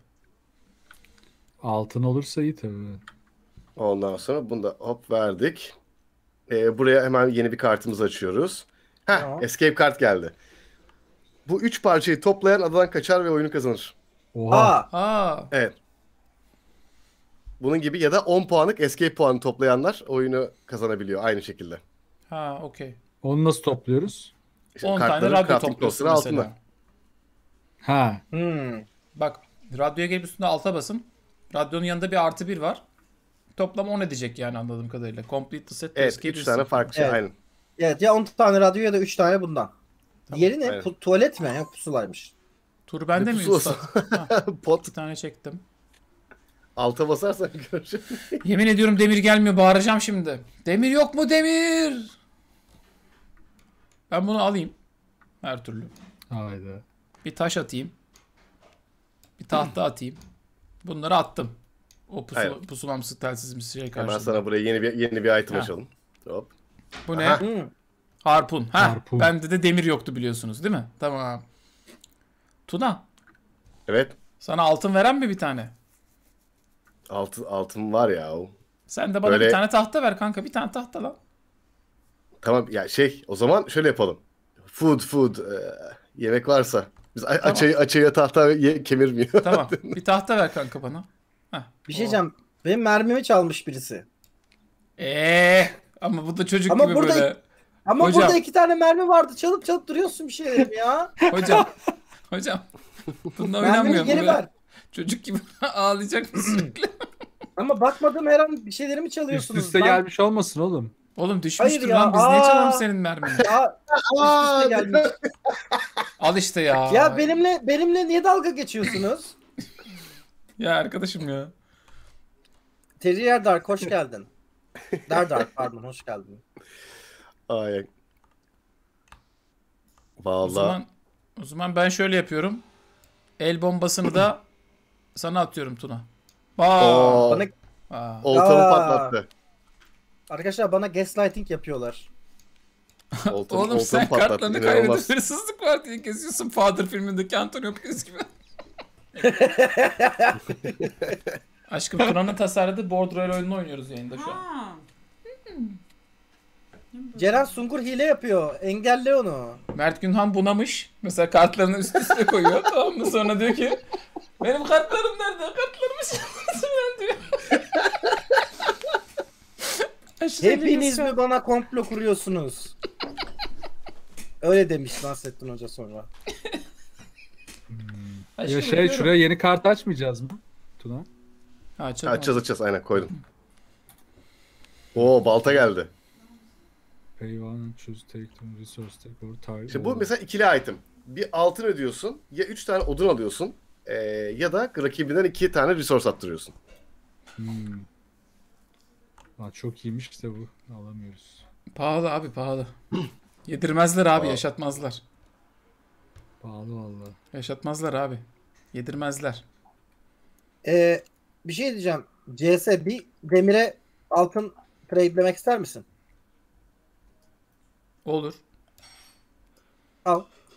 Altın olursa iyi tabii. Ondan sonra bunu da hop verdik. Ee, buraya hemen yeni bir kartımızı açıyoruz. Heh, Tamam. escape kart geldi. Bu üç parçayı toplayan adadan kaçar ve oyunu kazanır. Oha. Aa. Aa. Evet. Bunun gibi ya da on puanlık escape puanı toplayanlar oyunu kazanabiliyor aynı şekilde. Ha, okey. Onu nasıl topluyoruz? İşte on tane kartların radyo crafting topluyorsun notları mesela. altında. Ha. Hmm. Bak, radyoya gelip üstünde alta basın. Radyonun yanında bir artı bir var. Toplam on edecek yani anladığım kadarıyla. Complete the set to Evet, escape üç is- tane farklı şey Evet. aynen. Evet ya on tane radyo ya da üç tane bundan. Diğeri ne? aynen. Pu- tuvalet mi? Yok pusulaymış. Tur bende Ne mi pusulası? üstad? Ha, Pot bir tane çektim. alta basarsan göreceğim. Yemin ediyorum demir gelmiyor. Bağıracağım şimdi. Demir yok mu demir? Ben bunu alayım. Her türlü. Hayda. Bir taş atayım. Bir tahta atayım. Bunları attım. O pusu, Aynen. pusulamsı telsizimsi şey Hemen karşılığında. sana buraya yeni bir yeni bir item Ha. açalım. Hop. Bu ne? Aha. Hmm. Harpun. Ha, Harpun. bende de demir yoktu biliyorsunuz değil mi? Tamam. Tuna, Evet. sana altın veren mi bir tane? Altın altın var ya. o. Sen de bana Böyle- bir tane tahta ver kanka. Bir tane tahta lan. Tamam ya şey o zaman şöyle yapalım. Food food e, yemek varsa biz a- açayı açayı tahta ye, kemirmiyor. Tamam. Bir tahta ver kanka bana. Heh. Bir şey diyeceğim. Benim mermimi çalmış birisi. Eee ama bu da çocuk Ama gibi burada- böyle. Ama Hocam. burada iki tane mermi vardı. Çalıp çalıp duruyorsun bir şeylerim ya. Hocam. Hocam. Bununla Mermimi oynanmıyor. geri Böyle ver. Çocuk gibi ağlayacak mısın sürekli? Ama bakmadığım her an bir şeylerimi Üst çalıyorsunuz. üste Ben- gelmiş olmasın oğlum. Oğlum düşmüştür Hayır ya, lan. Biz niye aa. çalalım senin mermini? Ya, üst üste gelmiş. Al işte ya. Ya benimle benimle niye dalga geçiyorsunuz? Ya arkadaşım ya. Terrier Dark hoş geldin. Dar Dark pardon hoş geldin. Ay. O Vallahi zaman o zaman ben şöyle yapıyorum. El bombasını da sana atıyorum Tuna. Aa. Oo, Bana, Aa. oltamı Aa. patlattı. arkadaşlar bana gaslighting yapıyorlar. Oltam, Oğlum oltamı sen patlattı. kartlarını İnanılmaz. kaybedip hırsızlık var diye geziyorsun. Father filmindeki Antonio Pius gibi. Aşkım Tuna'nın tasarladığı Board Royale oyununu oynuyoruz yayında şu an. Ha. Ceren Sungur hile yapıyor. Engelle onu. Mert Günhan bunamış. Mesela kartlarını üst üste koyuyor. Tamam mı? Sonra diyor ki benim kartlarım nerede? Kartlarımı çalmasın ben diyor. Aşırı Hepiniz gülüyorsun. mi bana komplo kuruyorsunuz? Öyle demiş Nasrettin Hoca sonra. Aşkım Ya şey öpüyorum. şuraya yeni kart açmayacağız mı? Tuna. Ha, açalım. Açacağız açacağız aynen koydum. Oo balta geldi. Pay one, choose take two resource take or tile. İşte bu mesela ikili item. Bir altın ödüyorsun. Ya üç tane odun alıyorsun. e, ya da rakibinden iki tane resource attırıyorsun. Hmm. Aa, çok iyiymiş işte bu. Alamıyoruz. Pahalı abi pahalı. Yedirmezler abi, Pahalı. yaşatmazlar. Pahalı valla. Yaşatmazlar abi. Yedirmezler. Ee, bir şey diyeceğim. C S bir demire altın trade'lemek ister misin? Olur. Al.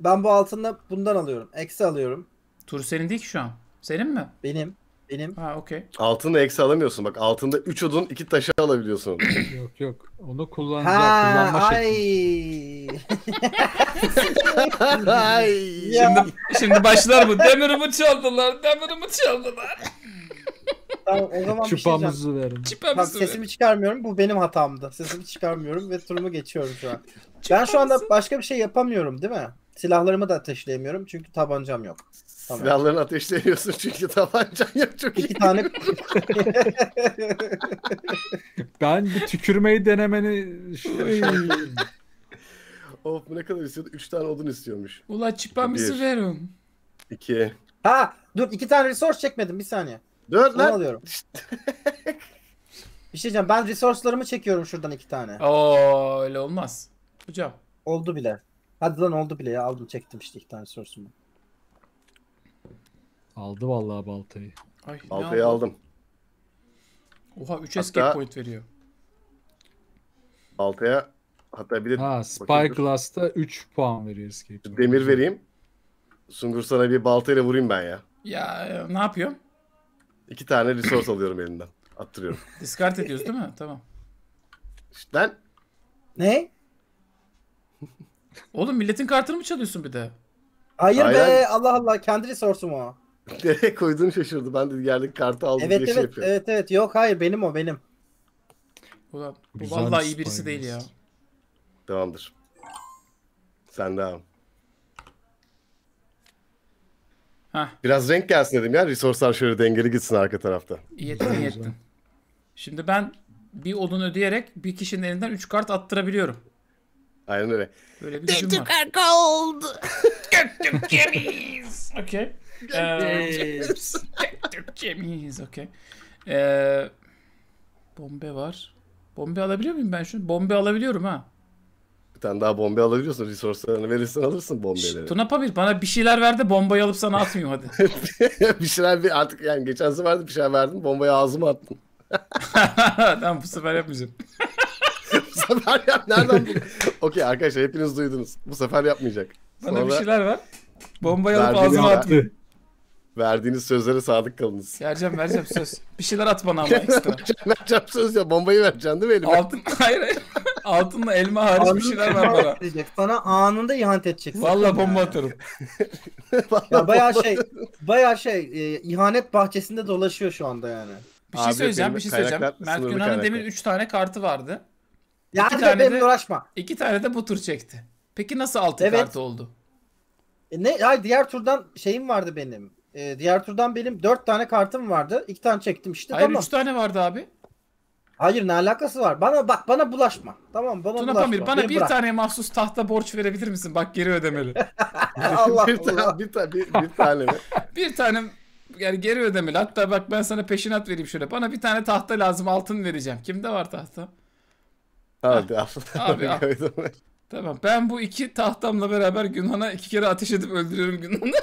Ben bu altında bundan alıyorum. Eksi alıyorum. Tur senin değil ki şu an. Senin mi? Benim. Benim. Ha okey. Altını eksi alamıyorsun. Bak altında üç odun iki taşı alabiliyorsun. Yok yok. Onu kullanacak. Ha Kullanma ay. şekli. Ay. Ya. Şimdi şimdi başlar bu. Demirimi çaldılar. Demirimi çaldılar. Tamam, o zaman bir şey diyeceğim. Çupamızı verin. Bak Çipamızı ver. sesimi çıkarmıyorum. Bu benim hatamdı. Sesimi çıkarmıyorum ve turumu geçiyorum şu an. Ben şu anda başka bir şey yapamıyorum değil mi? Silahlarımı da ateşleyemiyorum çünkü tabancam yok. Tamam. Silahlarını ateşleyemiyorsun çünkü tabancan yok. Çok iyi. İki tane Ben bir tükürmeyi denemeni şey- Of bu ne kadar istiyordu? üç tane odun istiyormuş. Ula çipamızı Bir. verin. iki. Ha dur iki tane resource çekmedim bir saniye. dört Onu lan. alıyorum. Bir şey diyeceğim. Ben resource'larımı çekiyorum şuradan iki tane. Oo öyle olmaz. Hocam. Oldu bile. Hadi lan oldu bile ya. Aldım çektim işte iki tane resource'umu. Aldı vallahi baltayı. Ay, ne Baltayı oldu? aldım. Oha üç Hatta- escape point veriyor. Baltaya hatta bir de Ha bakayım dur. Spyglass'ta üç puan veriyor escape. demir vereyim. Sungur sana bir baltayla vurayım ben ya. Ya e, ne yapıyorum? İki tane resource alıyorum elinden. Attırıyorum. Discard ediyoruz değil mi? Tamam. İşte lan. Ne? Oğlum milletin kartını mı çalıyorsun bir de? Hayır Hayır, be hayır. Allah Allah kendi resource'um o. Nereye koyduğunu şaşırdı. Ben de yerdeki kartı aldım Evet diye şey evet yapıyorum. evet evet yok hayır benim o benim. Ulan bu Güzel vallahi bir iyi birisi değil ya. Spyglass. Tamamdır. Sen devam. Hah Biraz renk gelsin dedim ya. Resource'lar şöyle dengeli gitsin arka tarafta. iyi ettin iyi ettin. Şimdi ben bir odun ödeyerek bir kişinin elinden üç kart attırabiliyorum. Aynen öyle. Böyle bir gücüm var. Kaka oldu. Göktürk Cemiz. Okey. Ee, Göktürk Cemiz. Okey. Ee, bombe var. Bombe alabiliyor muyum ben şunu? Bombe alabiliyorum ha. Bir tane daha bombe alabiliyorsun. Resource'larını verirsen alırsın Şşt, bombeleri. Tuna Pamir bana bir şeyler ver de bombayı alıp sana atmayayım hadi. bir şeyler bir artık yani geçen sefer de bir şeyler verdim. Bombayı ağzıma attım. Tamam bu sefer yapmayacağım. Bu sefer yap. Nereden buldun? Okey arkadaşlar hepiniz duydunuz. Bu sefer yapmayacak. Bana Sonra bir şeyler ver. Bombayı alıp Verdiğim ağzıma ya. atmayayım. verdiğiniz sözlere sadık kalınız. Vereceğim vereceğim söz. Bir şeyler at bana ama ekstra. Vereceğim söz ya. Bombayı vereceksin değil mi elime? Altın hayır hayır. Altınla elma hariç bir şeyler ver bana. Edecek. Sana anında ihanet edeceksin. Vallahi bomba atarım. Ya bayağı şey bayağı şey e, ihanet bahçesinde dolaşıyor şu anda yani. Bir şey Abi, söyleyeceğim, benim bir şey söyleyeceğim. kaynaklar Mert sınırlı Günhan'ın kaynaklar. demin üç tane kartı vardı. Ya İki hadi tane be benimle de- uğraşma. iki tane de bu tur çekti. Peki nasıl altı Evet. kartı oldu? E ne? Hayır diğer turdan şeyim vardı benim. E, diğer turdan benim dört tane kartım vardı. iki tane çektim işte Hayır tamam. üç tane vardı abi. Hayır ne alakası var? Bana bak bana bulaşma. Tamam bana Tuna bulaşma. Pamir bana Beni bir bırak. tane mahsus tahta borç verebilir misin? Bak geri ödemeli. Allah bir, Allah. tane, bir, tane, bir, bir tane mi? bir tane yani geri ödemeli. Hatta bak ben sana peşinat vereyim şöyle. Bana bir tane tahta lazım altın vereceğim. Kimde var tahta? Hadi al. Abi, al. Koydum. Tamam ben bu iki tahtamla beraber Günhan'a iki kere ateş edip öldürüyorum Günhan'ı.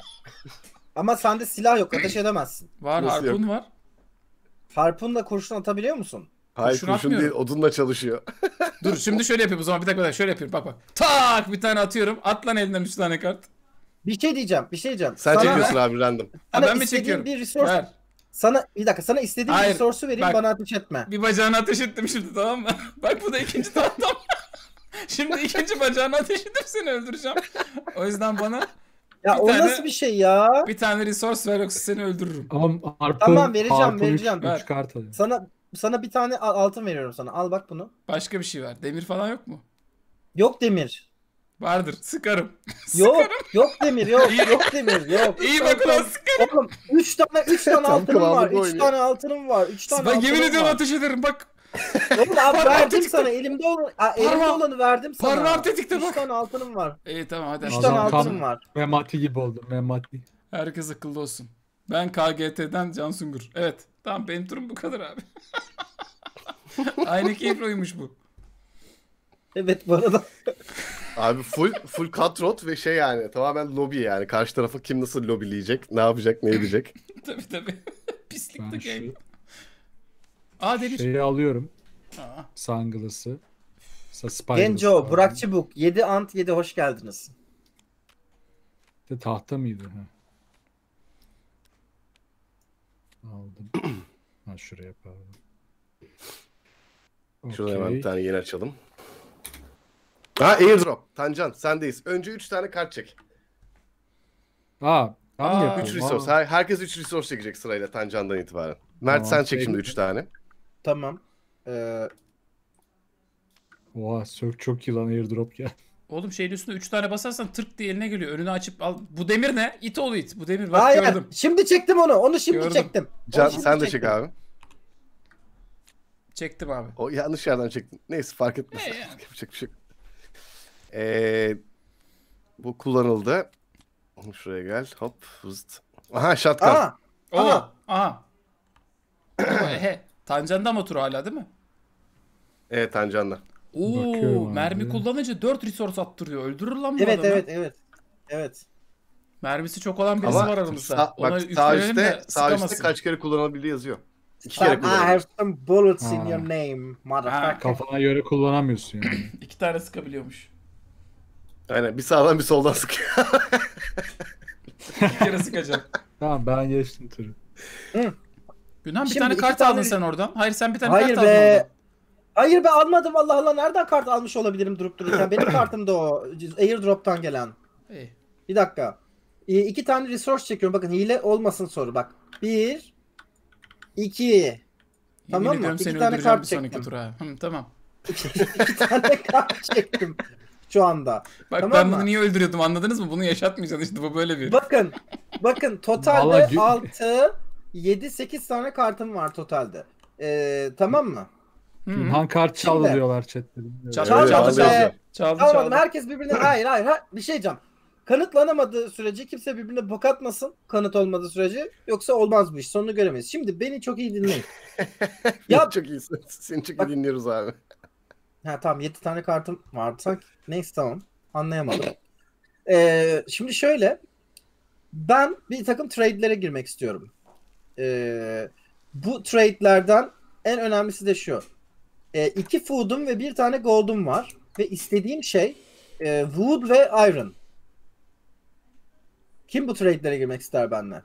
Ama sende silah yok. Ateş edemezsin. Var Nasıl harpun var. Harpunla kurşun atabiliyor musun? Hayır Kurşun kurşun atmıyorum. değil odunla çalışıyor. Dur şimdi şöyle yapayım o zaman bir dakika bir dakika şöyle yapıyorum bak bak. Tak bir tane atıyorum. At lan elinden üç tane kart. Bir şey diyeceğim. Bir şey diyeceğim. Sen sana, çekiyorsun abi random. Ha, sana ben mi istediğin çekiyorum? bir resource Ver. sana bir dakika sana istediğin Hayır, resource'u vereyim bak. bana ateş etme. Bir bacağına ateş ettim şimdi tamam mı? Bak bu da ikinci tahtam. Şimdi ikinci bacağına ateş edip seni öldüreceğim. O yüzden bana Ya bir o tane- nasıl bir şey ya? bir tane resource ver yoksa seni öldürürüm. Ama harpun, Tamam, vereceğim, harpun vereceğim. üç kart alıyor. Sana sana bir tane al- altın veriyorum sana. Al bak bunu. Başka bir şey ver. Demir falan yok mu? Yok demir. Vardır. Sıkarım. Yok yok demir yok yok demir yok. İyi bak ulan sıkarım. Oğlum üç tane üç tane Tam altınım var. kıvamında üç oynuyor. tane altınım var. üç tane Ben altınım yemin ediyorum var. ateş ederim bak. Oğlum abi Parmağım verdim tetikte. sana elimde olan Aa, elimde Parmağım- olanı verdim sana. parmağım tetikte üç bak. tane altınım var. İyi tamam hadi. üç O tane zaman altınım tam- var. Memati gibi oldu. Memati. Herkes akıllı olsun. Ben K G T'den Can Sungur. Evet. Tamam benim turum bu kadar abi. Aynı keyifle uyumuş bu. Evet bu arada. Abi full full cutthroat ve şey yani tamamen lobi yani. Karşı tarafı kim nasıl lobileyecek, ne yapacak, ne edecek. Tabii tabii. Pislik Ben de şu game. Aa demir. şeyi alıyorum. Aa. Sunglass'ı. Spyglass Genco, aldım. Burak Çubuk, yedi ant yedi hoş geldiniz. De tahta mıydı? Ha. Aldım. Ha şuraya pardon. Şurada hemen bir Okey. tane yeni açalım. Ha airdrop. Tancan sendeyiz. Önce üç tane kart çek. Aa, ben mi Aa, yapıyorum? üç resource. Aa. Her, herkes üç resource çekecek sırayla Tancan'dan itibaren. Mert Tamam, sen çek peki. şimdi üç tane. Tamam. Ee, Oha çok, çok iyi lan airdrop geldi. Oğlum şeyin üstüne üç tane basarsan tırt diye eline geliyor. Önünü açıp al. Bu demir ne? İt oğlu it. Bu demir bak hayır. gördüm. Şimdi çektim onu. Onu şimdi Gördüm. çektim. Onu Can şimdi sen de çek çektim. abi. Çektim abi. O yanlış yerden çektin. Neyse fark etmez. Ne ya? Yapacak bir şey yok. Ee, bu kullanıldı. Şuraya gel. Hop. Hızt. Aha shotgun. Aa, Oo. Aha. Aha. Oo, he. Tancan'da motor hala değil mi? Evet Tancan'la. Oo, Bakıyorum abi. mermi kullanınca dört resource attırıyor. Öldürür lan bu evet adamı. evet evet. Evet. Mermisi çok olan birisi Ama var aramızda. sağ, Ona bak sağ yüklenelim üstte, de sağ üstte sıkamasın. kaç kere kullanılabildiği yazıyor. İki Sen, kere I have kullanılıyor. some bullets in Ha. your name, motherfucker. Kafana göre kullanamıyorsun yani. İki tane sıkabiliyormuş. Aynen bir sağdan bir soldan sıkıyor. İki kere sıkacak. Tamam ben geçtim turu. Günhan bir Şimdi tane iki kart tane- aldın sen oradan. Hayır sen bir tane Hayır kart aldın be. oradan. Hayır be almadım Allah Allah. Nereden kart almış olabilirim durup dururken? Benim kartım da o. Airdrop'tan gelen. İyi. Bir dakika. Ee, iki tane resource çekiyorum. Bakın hile olmasın soru. Bak. Bir. iki. Tamam Yemin mı? ediyorum İki seni tane öldüreceğim kart bir sonraki çektim. tura. Hı, tamam. iki tane kart çektim. Şu anda. Bak Tamam ben mı? bunu niye öldürüyordum anladınız mı? Bunu yaşatmayacaksın işte bu böyle bir. Bakın. Bakın totalde Vallahi gü- altı, yedi, sekiz tane kartım var totalde. Ee, tamam mı? Hı hı. Günhan kart çaldı Şimdi- diyorlar chatte. Çal- Çaldı çaldı be. çaldı. Çaldı Almadım. çaldı. Herkes birbirine hayır hayır ha, bir şey diyeceğim. Kanıtlanamadığı sürece kimse birbirine bok atmasın. Kanıt olmadığı sürece yoksa olmaz bu iş. Sonunu göremeyiz. Şimdi beni çok iyi dinleyin. Ya- Çok iyisin. Seni çok iyi Bak- dinliyoruz abi. Ha tamam yedi tane kartım vardı sanki. Neyse tamam. Anlayamadım. Ee, şimdi şöyle. Ben bir takım trade'lere girmek istiyorum. Ee, bu trade'lerden en önemlisi de şu. Ee, iki food'um ve bir tane gold'um var. Ve istediğim şey e, wood ve iron. Kim bu trade'lere girmek ister benimle?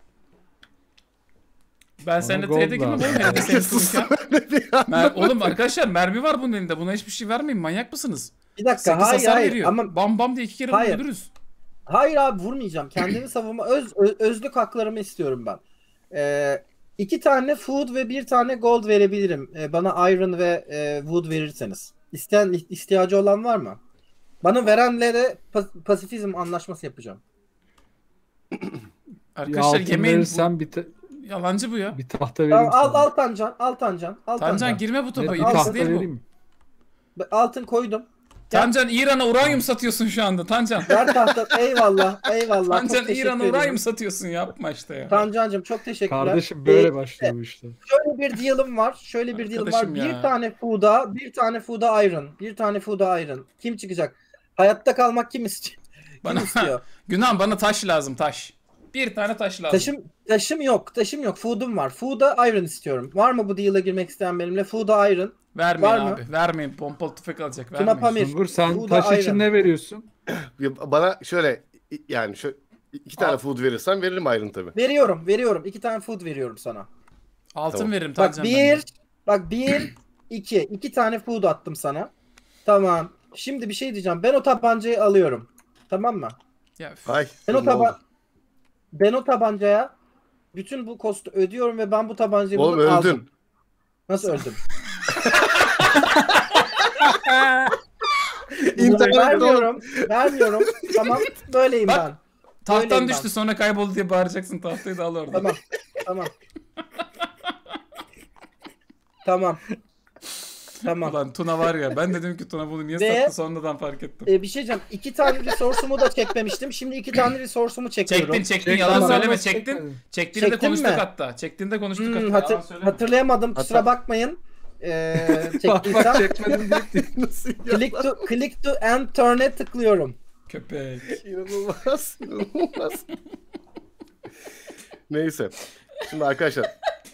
Ben seninle gold trade'e girmem lazım. oğlum. Herhalde senin Sus. sunurken. Öyle bir an. Mer oğlum arkadaşlar mermi var bunun elinde. Buna hiçbir şey vermeyin. Manyak mısınız? Bir dakika sekiz hayır hasar hayır veriyor. ama Bam bam diye iki kere Hayır. öldürürüz. hayır abi vurmayacağım. Kendimi savunma öz, ö- özlük haklarımı istiyorum ben. Ee, iki tane food ve bir tane gold verebilirim. Ee, bana iron ve e, wood verirseniz. İsteyen ihtiyacı olan var mı? Bana verenlere pas- pasifizm anlaşması yapacağım. Bir Arkadaşlar altın yemeyin. verirsen bir, ta- Bu... Yalancı bu ya. bir tahta veririm Tamam, al sana. al Tancan, al Tancan, al Tancan Tancan. girme bu Ne, topa. bir al, İddiası tahta değil vereyim bu. mi? Altın koydum. Tancan İran'a uranyum satıyorsun şu anda. Tancan. Ver tahta. Eyvallah, eyvallah. Çok Tancan teşekkür İran'a ederim. uranyum satıyorsun. Yapma işte ya. Tancancığım çok teşekkürler. Kardeşim böyle Ee, başlıyor bu işte. Şöyle bir deal'ım var. Şöyle bir deal'ım var. Arkadaşım ya. Bir tane food'a, bir tane food'a iron. Bir tane food'a iron. Kim çıkacak? Hayatta kalmak kim istiyor? Kim Bana istiyor? Günhan bana taş lazım taş. Bir tane taş lazım. Taşım taşım yok. Taşım yok. Food'um var. Food'a iron istiyorum. Var mı bu deal'a girmek isteyen benimle? Food'a iron. Vermeyin Var mı? abi. Vermeyin. Pompalı tüfek alacak. Tuna Vermeyin. Pamir. Sungur sen Bu da taş için iron. ne veriyorsun? Ya bana şöyle yani şu iki tane Al. food verirsen veririm ayrın tabii. Veriyorum. Veriyorum. İki tane food veriyorum sana. Altın Tamam. veririm Bak Tancan. bir. Bak bir. iki. İki tane food attım sana. Tamam. Şimdi bir şey diyeceğim. Ben o tabancayı alıyorum. Tamam mı? Ya, üf. Ay. Ben o, ne taba oldu? ben o tabancaya bütün bu kostu ödüyorum ve ben bu tabancayı Oğlum buradan öldün. aldım. Nasıl öldüm? İnternet vermiyorum. Vermiyorum. Tamam. Böyleyim Bak, ben. Tahttan Böyleyim düştü ben. sonra kayboldu diye bağıracaksın. Tahtayı da al orada. Tamam. Tamam. Tamam. Tamam. Ulan Tuna var ya. Ben dedim ki Tuna bunu niye Ve- sattı sonradan fark ettim. Ee, bir şey diyeceğim. İki tane resource'umu da çekmemiştim. Şimdi iki tane resource'umu çekiyorum. Çektin çektin Çek- yalan Tamam. söyleme Ama çektin. çekmedin. Çektiğinde de Çektin konuştuk mi? hatta. Çektiğinde konuştuk Hmm, hatta. hatır- Yalan söyleme. hatırlayamadım. Kusura Hatta- bakmayın. Ee, Bak çektiysem bak çekmedim deyip Nasıl ya? click to, click to end turn'e tıklıyorum. Köpek. İnanılmaz. İnanılmaz. Neyse. Şimdi arkadaşlar.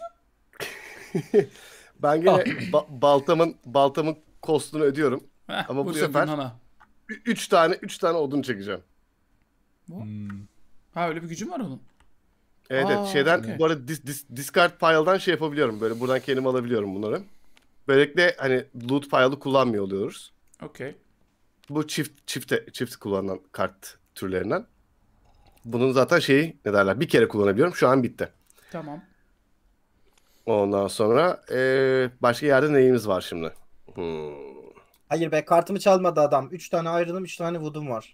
Ben yine ba- baltamın baltamın kostunu ödüyorum. Heh, Ama bu vuruyor sefer- Günhan'a. Ü- Üç tane üç tane odun çekeceğim. Bu. Hmm. Ha öyle bir gücüm var onun. Evet, Aa, evet. Şeyden okey. bu arada dis, dis- discard pile'dan şey yapabiliyorum. Böyle buradan kendim alabiliyorum bunları. Böylelikle hani loot pile'ı kullanmıyor oluyoruz. Okey. Bu çift çifte çift kullanılan kart türlerinden. Bunun zaten şeyi ne derler? Bir kere kullanabiliyorum. Şu an bitti. Tamam. Ondan sonra eee, başka yerde neyimiz var şimdi? Hmm. Hayır be, kartımı çalmadı adam. üç tane Iron'ım, üç tane Wood'um var.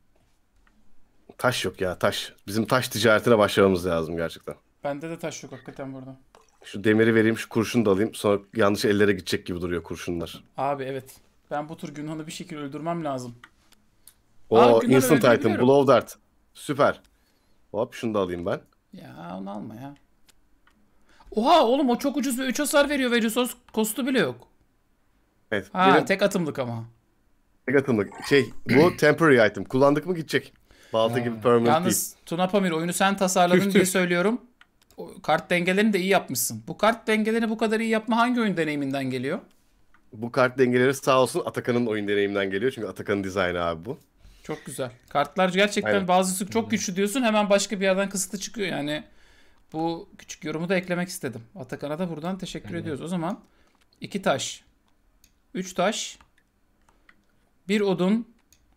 Taş yok ya, taş. Bizim taş ticaretine başlamamız lazım gerçekten. Bende de taş yok hakikaten burada. Şu demiri vereyim, şu kurşunu da alayım. Sonra yanlış ellere gidecek gibi duruyor kurşunlar. Abi evet. Ben bu tur Günhan'ı bir şekilde öldürmem lazım. O Abi, Günhan'ı instant item, öldürebiliyorum. blow dart. Süper. Hop şunu da alayım ben. Ya onu alma ya. Oha oğlum o çok ucuz ve üç hasar veriyor ve resource costu bile yok. Evet. Ha benim tek atımlık ama. tek atımlık. Şey, bu temporary item. Kullandık mı gidecek. Balta Ha. gibi permanent değil. Yalnız Tuna Pamir oyunu sen tasarladın Tüh, diye tüh. söylüyorum. O kart dengelerini de iyi yapmışsın. Bu kart dengelerini bu kadar iyi yapma hangi oyun deneyiminden geliyor? Bu kart dengeleri sağ olsun Atakan'ın oyun deneyiminden geliyor. Çünkü Atakan'ın dizaynı abi bu. Çok güzel. Kartlar gerçekten Aynen. bazısı çok güçlü diyorsun hemen başka bir yerden kısıtlı çıkıyor yani. Bu küçük yorumu da eklemek istedim. Atakan'a da buradan teşekkür ediyoruz. O zaman iki taş, üç taş, bir odun,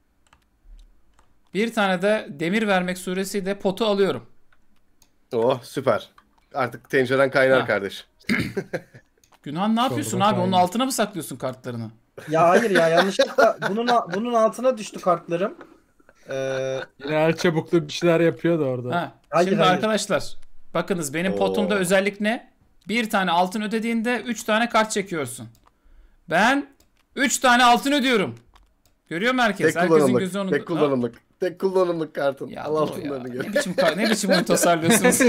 bir tane de demir vermek suretiyle potu alıyorum. Oh süper. Artık tenceren kaynar Ha. kardeş. Günhan ne yapıyorsun Çorba abi? Onun kaynağı. altına mı saklıyorsun kartlarını? Ya hayır ya, yanlışlıkla bunun bunun altına düştü kartlarım. Ee, Yine el çabuklu bir şeyler yapıyor da orada. Ha. Hayır, Şimdi hayır. arkadaşlar bakınız benim Oo. potumda özellik ne? Bir tane altın ödediğinde üç tane kart çekiyorsun. Ben üç tane altın ödüyorum. Görüyor mu herkes? Tek Herkesin kullanımlık. gözü onun. Tek kullanımlık. Tek kullanımlık kartın. Ya Al bu ya. altınlarını gör. Ne biçim ka- ne biçim oyun tasarlıyorsunuz?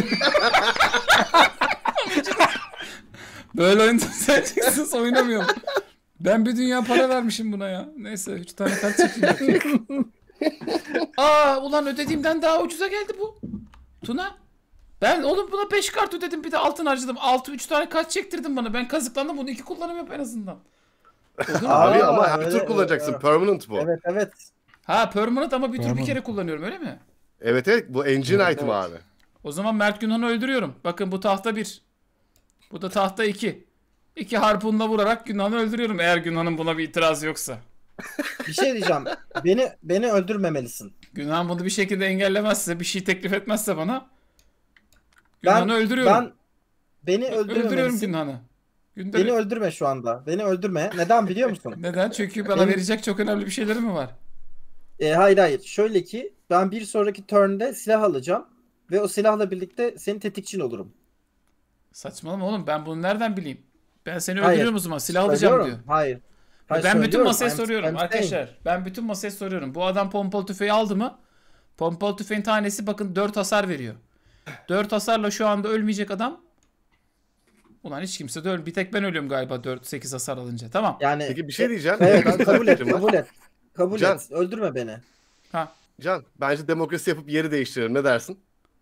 Böyle oyun tasarlayacaksınız oynamıyorum. Ben bir dünya para vermişim buna ya. Neyse üç tane kart çekeyim. Aa ulan ödediğimden daha ucuza geldi bu. Tuna. Ben oğlum buna beş kart ödedim bir de altın harcadım. altı üç tane kart çektirdin bana. Ben kazıklandım bunu iki kullanım yap en azından. Olur mu? Abi Aa, ama her öyle, tur kullanacaksın. evet. Permanent bu. Evet. evet evet. Ha permanent ama bir tur bir Permanent. kere kullanıyorum öyle mi? evet bu engine Evet, item evet. abi. O zaman Mert Günhan'ı öldürüyorum. Bakın bu tahta bir. Bu da tahta iki. İki harpunla vurarak Günhan'ı öldürüyorum eğer Günhan'ın buna bir itirazı yoksa. Bir şey diyeceğim. Beni beni öldürmemelisin. Günhan bunu bir şekilde engellemezse, bir şey teklif etmezse bana Ben Günhan'ı öldürüyorum. ben beni Öldürüyorum öldürmemelisin. Günhan'ı. Günde Beni öldürme şu anda. Beni öldürme. Neden biliyor musun? Neden? Çünkü bana Benim- verecek çok önemli bir şeyleri mi var? E, hayır hayır. Şöyle ki ben bir sonraki turn'de silah alacağım ve o silahla birlikte senin tetikçin olurum. Saçmalama oğlum ben bunu nereden bileyim? Ben seni Hayır. öldürüyorum o zaman silah alacağım Söylüyorum. diyor. Hayır. Hayır, ben bütün söylüyorum. masaya I'm- soruyorum I'm arkadaşlar. saying. Ben bütün masaya soruyorum. Bu adam pompalı tüfeği aldı mı? Pompalı tüfeğin tanesi bakın dört hasar veriyor. dört hasarla şu anda ölmeyecek adam. Ulan hiç kimse de öl. Bir tek ben ölüyorum galiba dört sekiz hasar alınca. Tamam. Yani Peki bir şey diyeceğim. evet, Ben kabul et, fikrim var. kabul et. Kabul Can. et. Öldürme beni. Ha. Can bence demokrasi yapıp yeri değiştirelim. Ne dersin?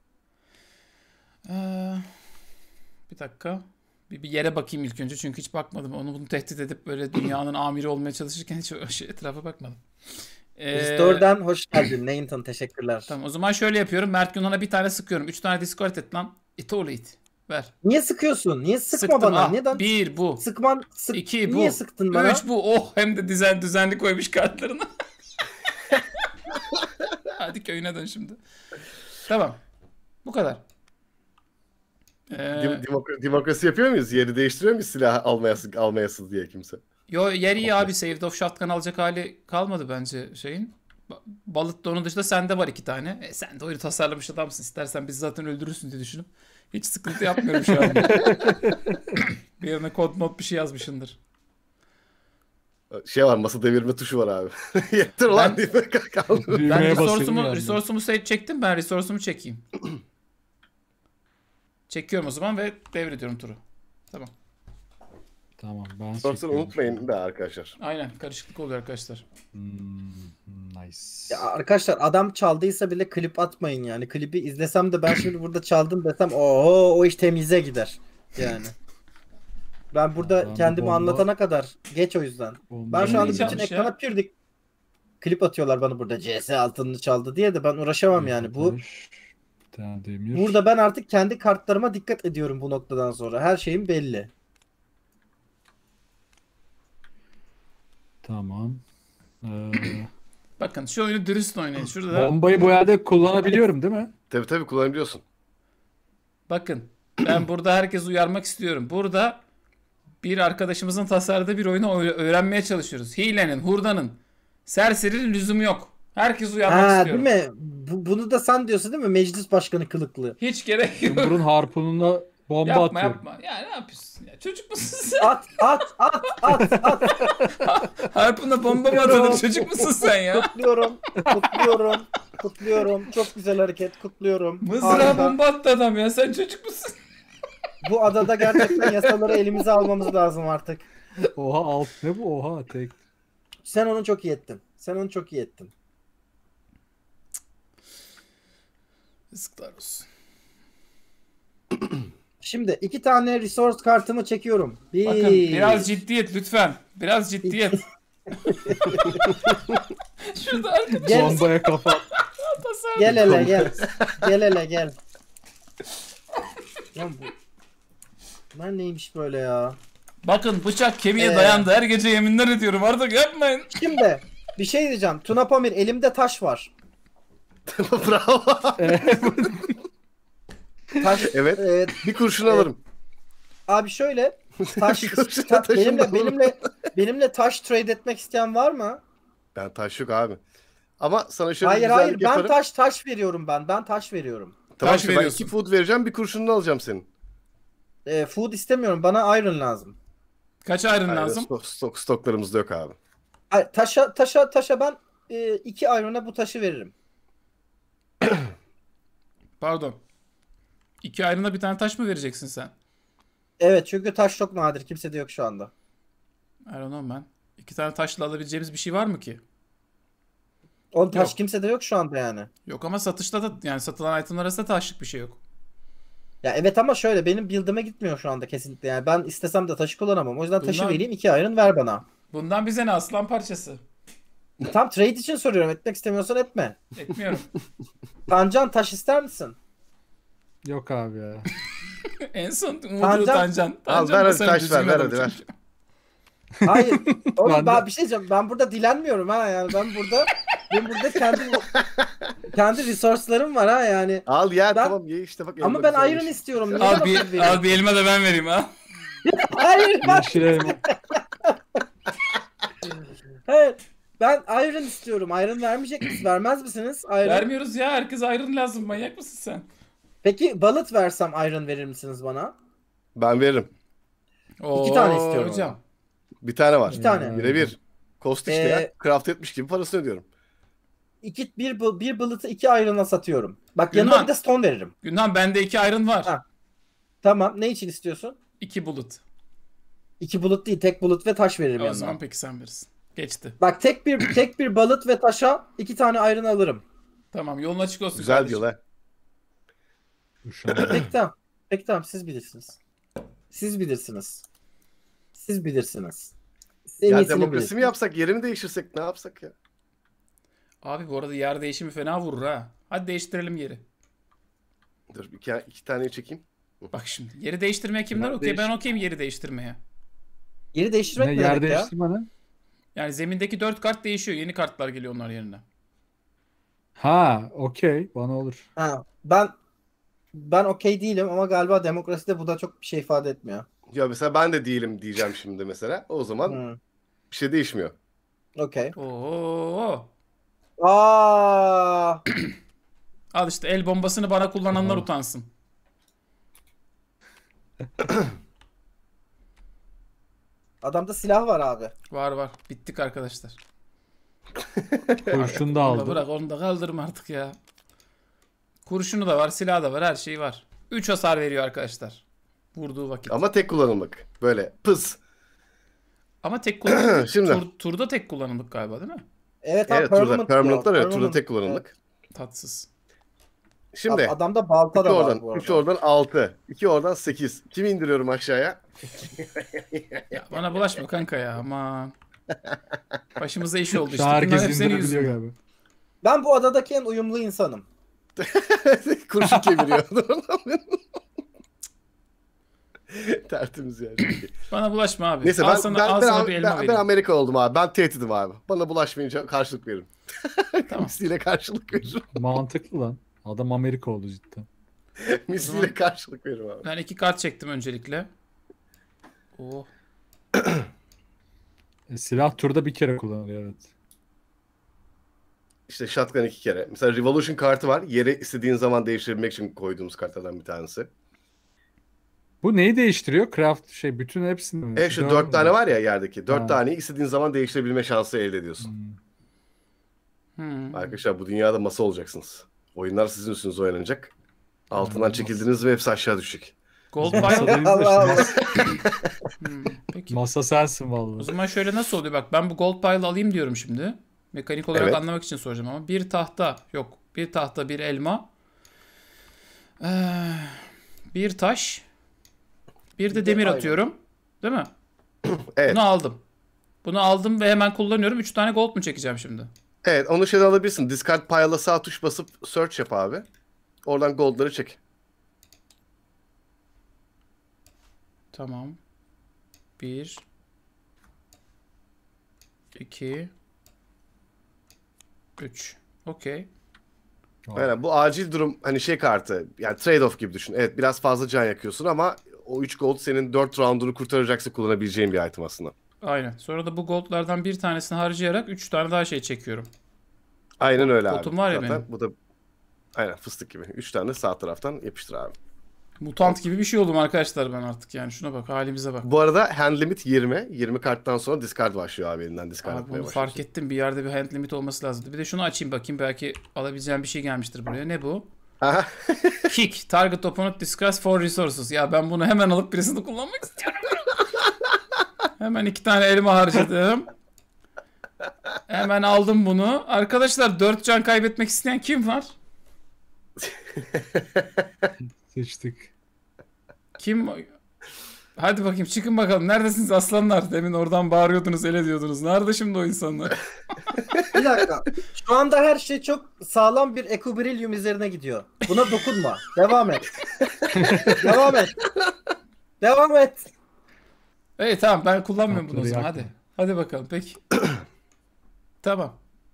Ee, bir dakika. Bir, bir yere bakayım ilk önce çünkü hiç bakmadım. Onu bunu tehdit edip böyle dünyanın amiri olmaya çalışırken hiç o şey, etrafa bakmadım. Ee, Restore'dan hoş geldin Nathan. Teşekkürler. Tamam o zaman şöyle yapıyorum. Mert Günhan'a bir tane sıkıyorum. Üç tane discard et lan. It all it. Ver. Niye sıkıyorsun? Niye sıkma Sıktım, bana? ah. Neden? Bir bu. Sıkman sık. İki bu. Niye sıktın bana? Üç bu. Oh hem de düzen düzenli koymuş kartlarını. Hadi köyüne dön şimdi. Tamam. Bu kadar. Ee, Dem- demokra- demokrasi yapıyor muyuz? Yeri değiştiriyor muyuz silah almayasın, almayasın diye kimse? yo yer iyi abi. Saved of Shotgun alacak hali kalmadı bence şeyin. Ba- Balık da onun dışında sende var iki tane. E, sen de oyunu tasarlamış adamsın. İstersen biz zaten öldürürsün diye düşünüp. Hiç sıkıntı yapmıyorum şu an. Bir yerine kod mod bir şey yazmışındır. Şey var, masa devirme tuşu var abi. Yeter ulan Ben- diye kaldı. Ben Düğmeye basıyorum resource'umu, yani. resource'umu se- çektim. Ben resource'umu çekeyim. Çekiyorum o zaman ve devrediyorum turu. Tamam. Tamam ben Sonrasını çekiyorum. unutmayın da arkadaşlar. Aynen. Karışıklık oluyor arkadaşlar. Hmm, nice. Ya arkadaşlar adam çaldıysa bile klip atmayın yani. Klibi izlesem de ben şimdi burada çaldım desem oho o iş temize gider. Yani. Ben burada Ben bu kendimi bomba- anlatana kadar geç o yüzden. Bomba Ben şu anda Neyse bütün çalmış ya. ekrana pür dik klip atıyorlar bana burada C S altınını çaldı diye de ben uğraşamam yani. Bu Bir tane demir. burada ben artık kendi kartlarıma dikkat ediyorum bu noktadan sonra. Her şeyim belli. Tamam. Ee, Bakın şu oyunu dürüst oynayın. Şurada da bombayı bu yerde kullanabiliyorum değil mi? Tabii tabii kullanabiliyorsun. bakın. Ben burada herkes uyarmak istiyorum. Burada bir arkadaşımızın tasarladığı bir oyunu öğ- öğrenmeye çalışıyoruz. Hilenin, hurdanın, serserinin lüzumu yok. Herkes uyarmak Ha, istiyorum. değil mi? Bu, bunu da sen diyorsun değil mi? Meclis başkanı kılıklı. Hiç gerek yok. Cumhur'un harpununa bomba Yapma atıyorum. yapma. Ya ne yapıyorsun ya? Çocuk musun sen? At at at at at. Harpunla bomba mı atılır? Çocuk musun sen ya? Kutluyorum. Kutluyorum. Kutluyorum. Çok güzel hareket. Kutluyorum. Mızrağa Harika. bomba attı adam ya. Sen çocuk musun? Bu adada gerçekten yasaları elimize almamız lazım artık. Oha alt ne bu? Oha tek. Sen onu çok iyi ettin. Sen onu çok iyi ettin. Yazıklar olsun. Şimdi iki tane resource kartımı çekiyorum. Bir. Bakın biraz ciddiyet lütfen. Biraz ciddiyet. Şurada arkadaş Gel, Bombaya kafa. tasarladı. gel hele gel. Gel hele gel. Lan bu. Bunlar neymiş böyle ya? Bakın bıçak kemiğe Ee. dayandı. Her gece yeminler ediyorum. Artık yapmayın. Şimdi bir şey diyeceğim. Tuna Pamir elimde taş var. Bravo. Taş. Evet. e, Bir kurşun alırım. abi şöyle taş, Bir kurşun ta- taşın benimle alırım. benimle benimle taş trade etmek isteyen var mı? Ben taş yok abi. Ama sana şöyle Hayır bir hayır güzellik ben yaparım. taş taş veriyorum ben. Ben taş veriyorum. Tamam Taş işte ben veriyorsun. iki food vereceğim, bir kurşununu alacağım senin. E, food istemiyorum. Bana iron lazım. Kaç ayrın Hayır, lazım? Stok, stok, stoklarımızda yok abi. Ay, taşa taşa taşa ben e, iki iron'a bu taşı veririm. Pardon. İki ayrına bir tane taş mı vereceksin sen? Evet çünkü taş çok nadir. Kimse de yok şu anda. I don't know man. İki tane taşla alabileceğimiz bir şey var mı ki? Oğlum taş Yok. kimse de yok şu anda yani. Yok ama satışta da yani satılan itemler arasında taşlık bir şey yok. Ya evet ama şöyle benim build'ime gitmiyor şu anda kesinlikle. Yani ben istesem de taşı kullanamam. O yüzden taşı Bunlar- vereyim, iki iron ver bana. Bundan bize ne aslan parçası? Tam trade için soruyorum. Etmek istemiyorsan etme. Etmiyorum. Tancan taş ister misin? Yok abi ya. En son umudu Tancan- Tancan. Al, Tancan ver da hadi, sen taş düzgün ver, ver adam hadi, ver. çünkü. Hayır. Oğlum Ben de- ben bir şey diyeceğim. Ben burada dilenmiyorum ha yani. Ben burada ben burada kendi kendi resource'larım var ha yani. Al ya Ben- tamam ye işte bak. Ama elma ben güzelmiş. iron istiyorum. Niye Al bana food bir, veriyorsun? al bir elma da ben vereyim ha. Hayır ben, Yeşil elma. hayır. Ben iron istiyorum. Iron vermeyecek misiniz? Vermez misiniz? Iron. Vermiyoruz ya. Herkes ayrın lazım. Manyak mısın sen? Peki balıt versem iron verir misiniz bana? Ben veririm. Oo, tane istiyorum hocam. Bir tane var. İki tane. Birebir. Cost işte Ee, ya. Craft etmiş gibi parasını ödüyorum. İki, bir, bu- bir balıtı iki iron'a satıyorum. Bak Yunan. yanına bir de stone veririm. Günhan bende iki ayrın var. Ha. Tamam. Ne için istiyorsun? İki bulut. İki bulut değil. Tek bulut ve taş veririm O yanına. zaman peki sen verirsin. Geçti. Bak tek bir tek bir balıt ve taşa iki tane iron alırım. Tamam yolun açık olsun Güzel kardeşim. diyorlar. Uşağım. Peki tamam. Peki tamam siz bilirsiniz. Siz bilirsiniz. Siz bilirsiniz. Siz en Ya iyisini demokrasi bilirsiniz. mi yapsak, yeri mi değiştirsek, ne yapsak ya? Abi bu arada yer değişimi fena vurur ha. Hadi değiştirelim yeri. Dur iki, iki taneyi çekeyim. Bak şimdi yeri değiştirmeye kimler Yer okey? Ben değiş- okeyim yeri değiştirmeye. Yeri değiştirmek Ne ne, yer demek ya? değiştirme ne? Yani zemindeki dört kart değişiyor. Yeni kartlar geliyor onlar yerine. Ha, okey. Bana olur. Ha, ben ben okey değilim ama galiba demokraside bu da çok bir şey ifade etmiyor. Ya mesela ben de değilim diyeceğim şimdi mesela. O zaman Hmm. bir şey değişmiyor. Okey. Oo. Aa, Al işte el bombasını bana kullananlar Aha. utansın. adamda silah var abi. Var var. Bittik arkadaşlar. Kurşun da Onu da aldı. bırak onu da kaldırma artık ya. Kurşunu da var, silahı da var, her şey var. üç hasar veriyor arkadaşlar. Vurduğu vakit. Ama, Ama tek kullanımlık. Böyle pıs. tek kullanımlık. Şimdi. Tur, turda tek kullanımlık galiba değil mi? Evet abi Evet turda. permanent Permanentlar diyor. evet turda Permanent. tek kullanımlık. Tatsız. Şimdi Ad- Adamda balta iki da var bu oradan, arada. üç oradan altı. iki oradan sekiz. Kimi indiriyorum aşağıya? Ya bana bulaşma kanka ya aman. Başımıza iş oldu Şu işte. an Bunlar herkes hep senin indirebiliyor yüzünden. galiba. Ben bu adadaki en uyumlu insanım. Kurşun kemiriyor. Tertemiz yani. Çok iyi. Bana bulaşma abi. Neyse al ben, sana, ben, al ben, sana bir elma ben, ben vereyim. Amerika oldum abi. Ben tehditim abi. Bana bulaşmayınca karşılık veririm. Tamam. Misliyle karşılık veririm. Mantıklı lan. Adam Amerika oldu cidden. Misliyle karşılık veririm abi. Ben iki kart çektim öncelikle. Oh. E, silah turda bir kere kullanılıyor evet. İşte shotgun iki kere. Mesela Revolution kartı var. Yeri istediğin zaman değiştirebilmek için koyduğumuz kartlardan bir tanesi. Bu neyi değiştiriyor? Craft şey bütün hepsini mi? E şu Dört dört mü? tane var ya yerdeki. Dört Ha. taneyi istediğin zaman değiştirebilme şansı elde ediyorsun. Hmm. Hmm. Arkadaşlar bu dünyada masa olacaksınız. Oyunlar sizin üstünüze oynanacak. Altından Hmm, çekildiniz ve hepsi aşağı düşecek. Gold Masadayız pile. da Allah Allah. işte, Hmm, Peki. masa sensin O vallahi. zaman şöyle nasıl oluyor? Bak ben bu gold pile alayım diyorum şimdi. Mekanik olarak Evet. anlamak için soracağım ama. Bir tahta. Yok. Bir tahta, bir elma. Ee, bir taş. Bir de Bir de demir aynen. atıyorum. Değil mi? Evet. Bunu aldım. Bunu aldım ve hemen kullanıyorum. Üç tane gold mu çekeceğim şimdi? Evet onu şeyden alabilirsin. Discard pile'a sağ tuş basıp search yap abi. Oradan gold'ları çek. Tamam. Bir. iki. Üç. Okey. Aynen bu acil durum hani şey kartı. Yani trade-off gibi düşün. Evet biraz fazla can yakıyorsun ama o üç gold senin dört roundunu kurtaracaksa kullanabileceğin bir item aslında. Aynen. Sonra da bu goldlardan bir tanesini harcayarak üç tane daha şey çekiyorum. Aynen öyle abi. Botum var ya Zaten benim. bu da aynen fıstık gibi. üç tane sağ taraftan yapıştır abi. Mutant gibi bir şey oldum arkadaşlar ben artık yani. Şuna bak, halimize bak. Bu arada hand limit yirmi. yirmi karttan sonra discard başlıyor abi elinden discard Abi etmeye bunu başlıyorsun. fark ettim. Bir yerde bir hand limit olması lazım. Bir de şunu açayım bakayım. Belki alabileceğim bir şey gelmiştir buraya. Ne bu? Aha. Kick. Target opponent discuss for resources. Ya ben bunu hemen alıp birisini kullanmak istiyorum. Hemen iki tane elma harcadım. Hemen aldım bunu. Arkadaşlar dört can kaybetmek isteyen kim var? Seçtik. Kim? Hadi bakayım çıkın bakalım. Neredesiniz aslanlar? Demin oradan bağırıyordunuz, ele diyordunuz. Nerede şimdi o insanlar? Bir dakika. Şu anda her şey çok sağlam bir Equilibrium üzerine gidiyor. Buna dokunma. Devam et. Devam et. Devam et. Evet tamam, ben kullanmıyorum bunu o Tatları zaman. yakma. Hadi. Hadi bakalım peki. Tamam.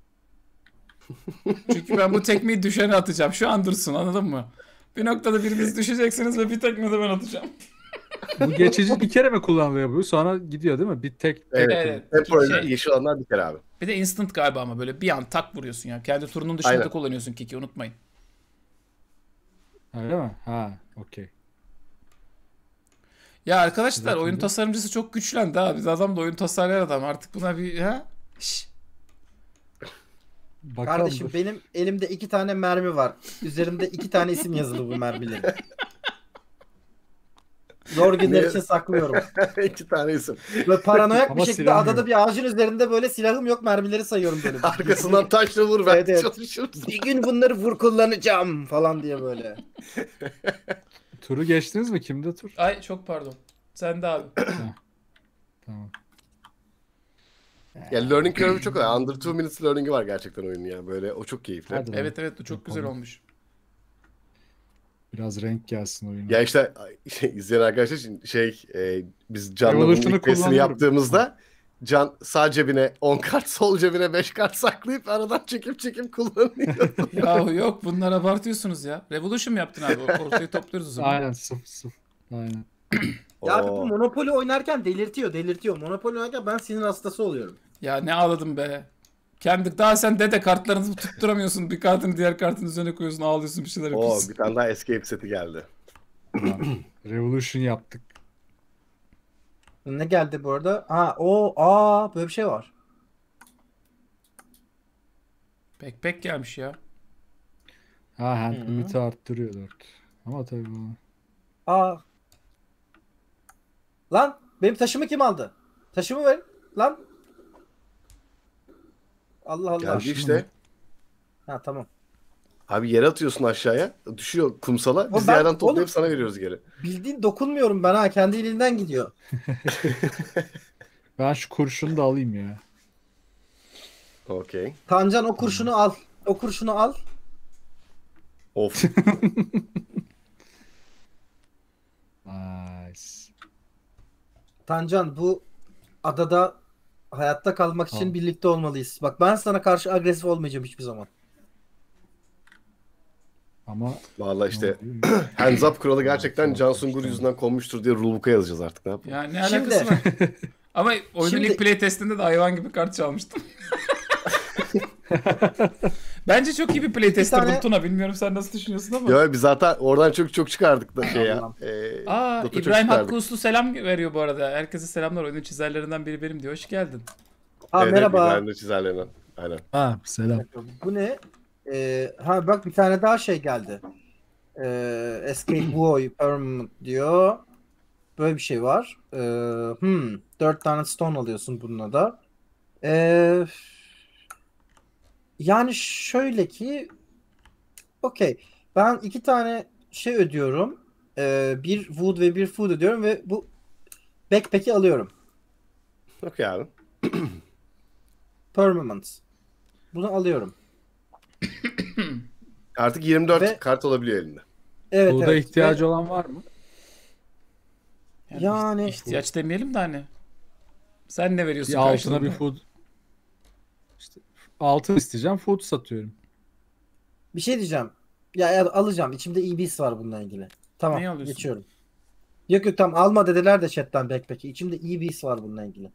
Çünkü ben bu tekmeyi düşene atacağım. Şu an dursun, anladın mı? Bir noktada biriniz düşeceksiniz ve bir tekme de ben atacağım. Bu geçici bir kere mi kullanılıyor bu? Sonra gidiyor değil mi? Bir tek Evet. Evet. Temporary Şey- yeşil alanlar bir kere abi. Bir de instant galiba ama böyle bir an tak vuruyorsun ya. Kendi turunun dışında Aynen. da kullanıyorsun Kiki, unutmayın. öyle mi? Ha, okey. Ya arkadaşlar Evet, oyun şimdi. tasarımcısı çok güçlendi ha. Biz adam da oyun tasarlayan adam. Artık buna bir ha? Şş. Bakalım. Kardeşim benim elimde iki tane mermi var. Üzerimde iki tane isim yazılı bu mermilerin. Zor günler Ne? için saklıyorum. İki tane isim. Böyle paranoyak bir Ama şekilde silahım adada yok. bir ağacın üzerinde böyle silahım yok, mermileri sayıyorum böyle. Arkasından taşla vur ben Evet, evet. çalışırım. Bir gün bunları vur kullanacağım falan diye böyle. Turu geçtiniz mi? Kimde tur? Ay çok pardon. Sen de abi. Tamam. Ya learning curve'ü çok kolay. Under two minutes learning'i var gerçekten oyunun ya. Böyle o çok keyifli. Hadi lan. Evet evet, bu çok güzel Yapalım. olmuş. Biraz renk gelsin oyuna. Ya işte şey, izleyen arkadaşlar için şey e, biz Can'la bunun Revolution'u ilk testini kullanıyorum. yaptığımızda Can sağ cebine on kart, sol cebine beş kart saklayıp aradan çekip çekip kullanıyor. Yahu yok, bunlar abartıyorsunuz ya. Revolution mu yaptın abi? Ortayı topluyoruz o zaman. Aynen sıfır sıfır. Aynen. Ya abi bu Oo. Monopoly oynarken delirtiyor, delirtiyor. Monopoly oynarken ben sinir hastası oluyorum. Ya ne ağladım be. Kendi daha sen dede kartlarını tutturamıyorsun. Bir kartını diğer kartın üzerine koyuyorsun, ağlıyorsun, bir şeyler Oo, yapıyorsun. bir tane daha escape seti geldi. Tamam. Revolution yaptık. Ne geldi bu arada? Ha o aa böyle bir şey var. Backpack gelmiş ya. Ha, hand Hı. limit'i arttırıyor dört. Ama tabii bu. Aa. Lan benim taşımı kim aldı? Taşımı ver. Lan. Allah Allah. Geldi işte. Ha tamam. Abi yere atıyorsun aşağıya. Düşüyor kumsala. Biz ben- yerden toplayıp oğlum- sana veriyoruz geri. Bildiğin dokunmuyorum ben ha. Kendi elinden gidiyor. Ben şu kurşunu da alayım ya. Okey. Tancan o kurşunu al. O kurşunu al. Of. Nice. Tancan bu adada hayatta kalmak için Tamam. birlikte olmalıyız. Bak ben sana karşı agresif olmayacağım hiçbir zaman. Ama Vallahi işte hands up kuralı gerçekten Can Sungur yüzünden konmuştur diye rulebook'a yazacağız artık. Ne yapalım? Ya ne Şimdi- alakası var? Ama oyunun Şimdi- ilk play testinde de hayvan gibi kart çalmıştım. Bence çok iyi bir play tester tane- bu Tuna. Bilmiyorum sen nasıl düşünüyorsun ama. Ya biz zaten oradan çok çok çıkardık da şey ya. Allah'ım. E, Aa Dota çok İbrahim çıkardık. Hakkı Uslu selam veriyor bu arada. Herkese selamlar. Oyunun çizerlerinden biri benim diyor. Hoş geldin. Ha Evet, merhaba. İbrahim de çizerlerinden. Aynen. ha, selam. Bu ne? Ee, ha bak bir tane daha şey geldi. Ee, Escape Boy Permanent diyor. Böyle bir şey var. Ee, hmm, dört tane stone alıyorsun bununla da. Ee, yani şöyle ki okey. Ben iki tane şey ödüyorum. Ee, bir wood ve bir food ödüyorum ve bu backpack'i alıyorum. Okey abi. Permanent. Bunu alıyorum. Artık yirmi dört Ve- kart olabiliyor elinde. Evet Burada evet. ihtiyacı Ve- olan var mı? Yani, Yani- ihtiyaç demeyelim de hani. Sen ne veriyorsun Bir altına karşılığında? bir food. İşte altın isteyeceğim. Food satıyorum. Bir şey diyeceğim. Ya, ya alacağım. İçimde ibis var bununla ilgili. Tamam. Neyi alıyorsun? Geçiyorum. Yok yok tamam alma dediler de chatten backpack'i. İçimde ibis var bununla ilgili.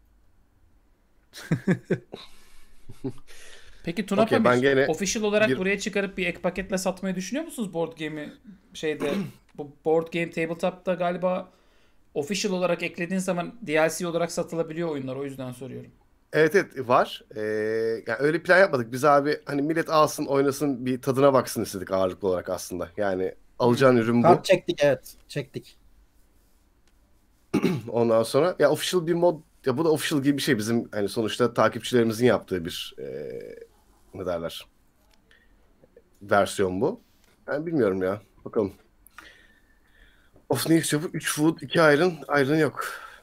Peki Tuna Okey, Pamir, ben gene official olarak bir- buraya çıkarıp bir ek paketle satmayı düşünüyor musunuz board game'i şeyde bu board game tabletop'ta galiba official olarak eklediğin zaman D L C olarak satılabiliyor oyunlar, o yüzden soruyorum. Evet evet var. Ee, yani öyle plan yapmadık. Biz abi hani millet alsın oynasın bir tadına baksın istedik ağırlıklı olarak aslında. Yani alacağın ürün bu. Kart çektik evet. Çektik. Ondan sonra ya official bir mod ya bu da official gibi bir şey bizim hani sonuçta takipçilerimizin yaptığı bir ee, ne derler versiyon bu. Ben bilmiyorum ya. Bakalım. Of ne istiyor bu? üç food, iki iron. Iron yok.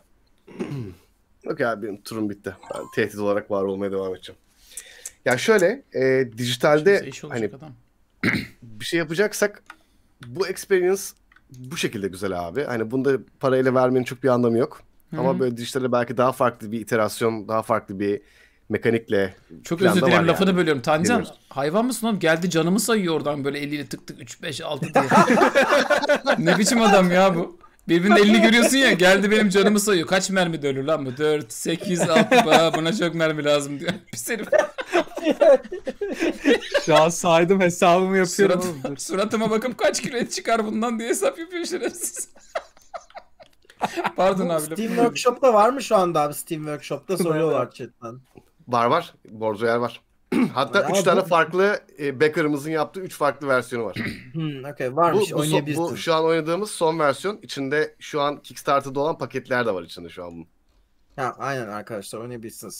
Okey abi benim turum bitti. Ben tehdit olarak var olmaya devam edeceğim. Ya şöyle e, dijitalde Kimse iş olacak hani adam. bir şey yapacaksak bu experience bu şekilde güzel abi. Hani bunda parayla vermenin çok bir anlamı yok. Hı Ama hı. böyle dijitalde belki daha farklı bir iterasyon, daha farklı bir mekanikle Çok planda özür dilerim var lafını yani. bölüyorum. Tancan Bilmiyoruz. hayvan mısın oğlum? Geldi canımı sayıyor oradan böyle eliyle tık tık üç beş altı diye. Ne biçim adam ya bu? Birbirinin elini görüyorsun ya, geldi benim canımı sayıyor. Kaç mermi dönür lan bu? dört, sekiz, altı. Aa, buna çok mermi lazım diyor. Pis herif. Şu an saydım hesabımı yapıyorum. Surat, oğlum, dur. suratıma bakıp kaç kilo et çıkar bundan diye hesap yapıyor şerefsiz. Pardon abi. Steam lafını Workshop'ta var mı şu anda abi? Steam Workshop'ta soruyorlar chatten. Var var. Borzo yer var. Hatta Ya üç bu- tane farklı e, backer'ımızın yaptığı üç farklı versiyonu var. Hmm, okey Bu, varmış bu, son- oynayabilirsin. bu şu an oynadığımız son versiyon. İçinde şu an Kickstarter'da olan paketler de var içinde şu an bunun. Ha, aynen arkadaşlar oynayabilirsiniz.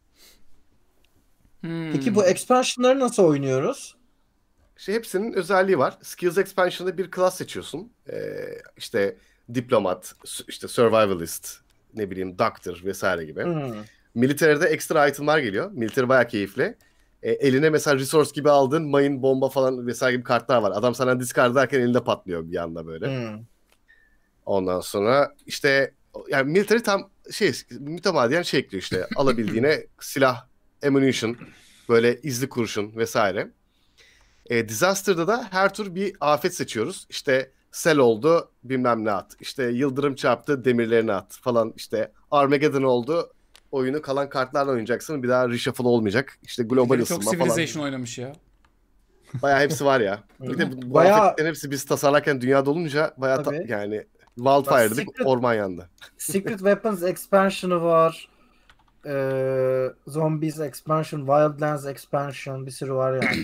Hmm. Peki bu expansion'ları nasıl oynuyoruz? İşte hepsinin özelliği var. Skills Expansion'da bir class seçiyorsun. Ee, işte diplomat, s- işte survivalist, ne bileyim doctor vesaire gibi. Hmm. Military'de ekstra itemlar geliyor. Military bayağı keyifli. Ee, eline mesela resource gibi aldığın mayın, bomba falan vesaire gibi kartlar var. Adam sana discard ederken elinde patlıyor bir anda böyle. Hmm. Ondan sonra işte yani military tam şey mütemadiyen şey ekliyor işte alabildiğine silah, ammunition, böyle izli kurşun vesaire. E, Disaster'da da her tur bir afet seçiyoruz. İşte sel oldu bilmem ne at. İşte yıldırım çarptı demirlerini at falan. İşte Armageddon oldu. Oyunu kalan kartlarla oynayacaksın. Bir daha reshuffle olmayacak. İşte global Birileri çok ısınma falan. Civilization oynamış ya. Bayağı hepsi var ya. Bir de bu, bu Bayağı- afetlerin hepsi biz tasarlarken dünyada olunca bayağı ta- Tabii. yani wildfire dedik Secret- orman yandı. Secret Weapons expansion'ı var. Ee, Zombies expansion, Wildlands expansion bir sürü var yani.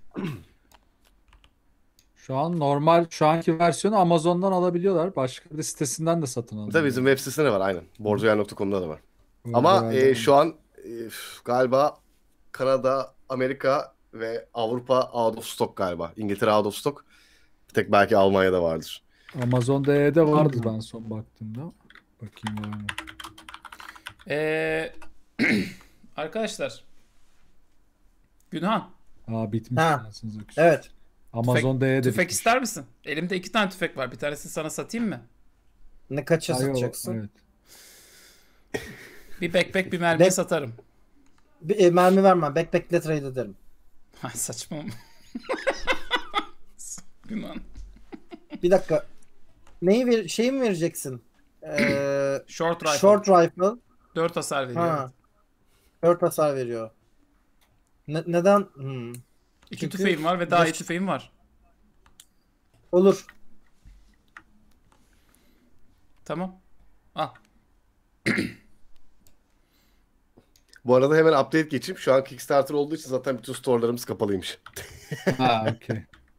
Şu an normal şu anki versiyonu Amazon'dan alabiliyorlar. Başka bir sitesinden de satın Bu alıyorlar. da bizim web sitesinde var aynen. borzoyer nokta com'da da var. Burada Ama herhalde e, var. şu an e, galiba Kanada, Amerika ve Avrupa out of stock galiba. İngiltere out of stock. Bir tek belki Almanya'da vardır. Amazon D E'de vardı ben son baktığımda. Bakayım var mı? Ee, arkadaşlar. Günhan. Aa bitmiş. Ha. anasınız öküz. Evet. Amazon D'ye de Tüfek bitmiş. ister misin? Elimde iki tane tüfek var. Bir tanesini sana satayım mı? Ne kaça Ay, o- satacaksın? Evet. Bir backpack bir mermiye Back- satarım. Bir, e, mermi vermem. Backpack'le trade ederim. Ha, saçma mı? Günhan. Bir dakika. Neyi ver, şeyi mi vereceksin? Ee, Short rifle. short rifle. dört hasar veriyor. Ha. Evet. dört hasar veriyor. Ne- neden? Hmm. İki Çünkü- tüfeğim var ve daha iyi Beş- tüfeğim var. Olur. Tamam. Al. Bu arada hemen update geçeyim. Şu an Kickstarter olduğu için zaten bütün storelarımız kapalıymış. Ha okey.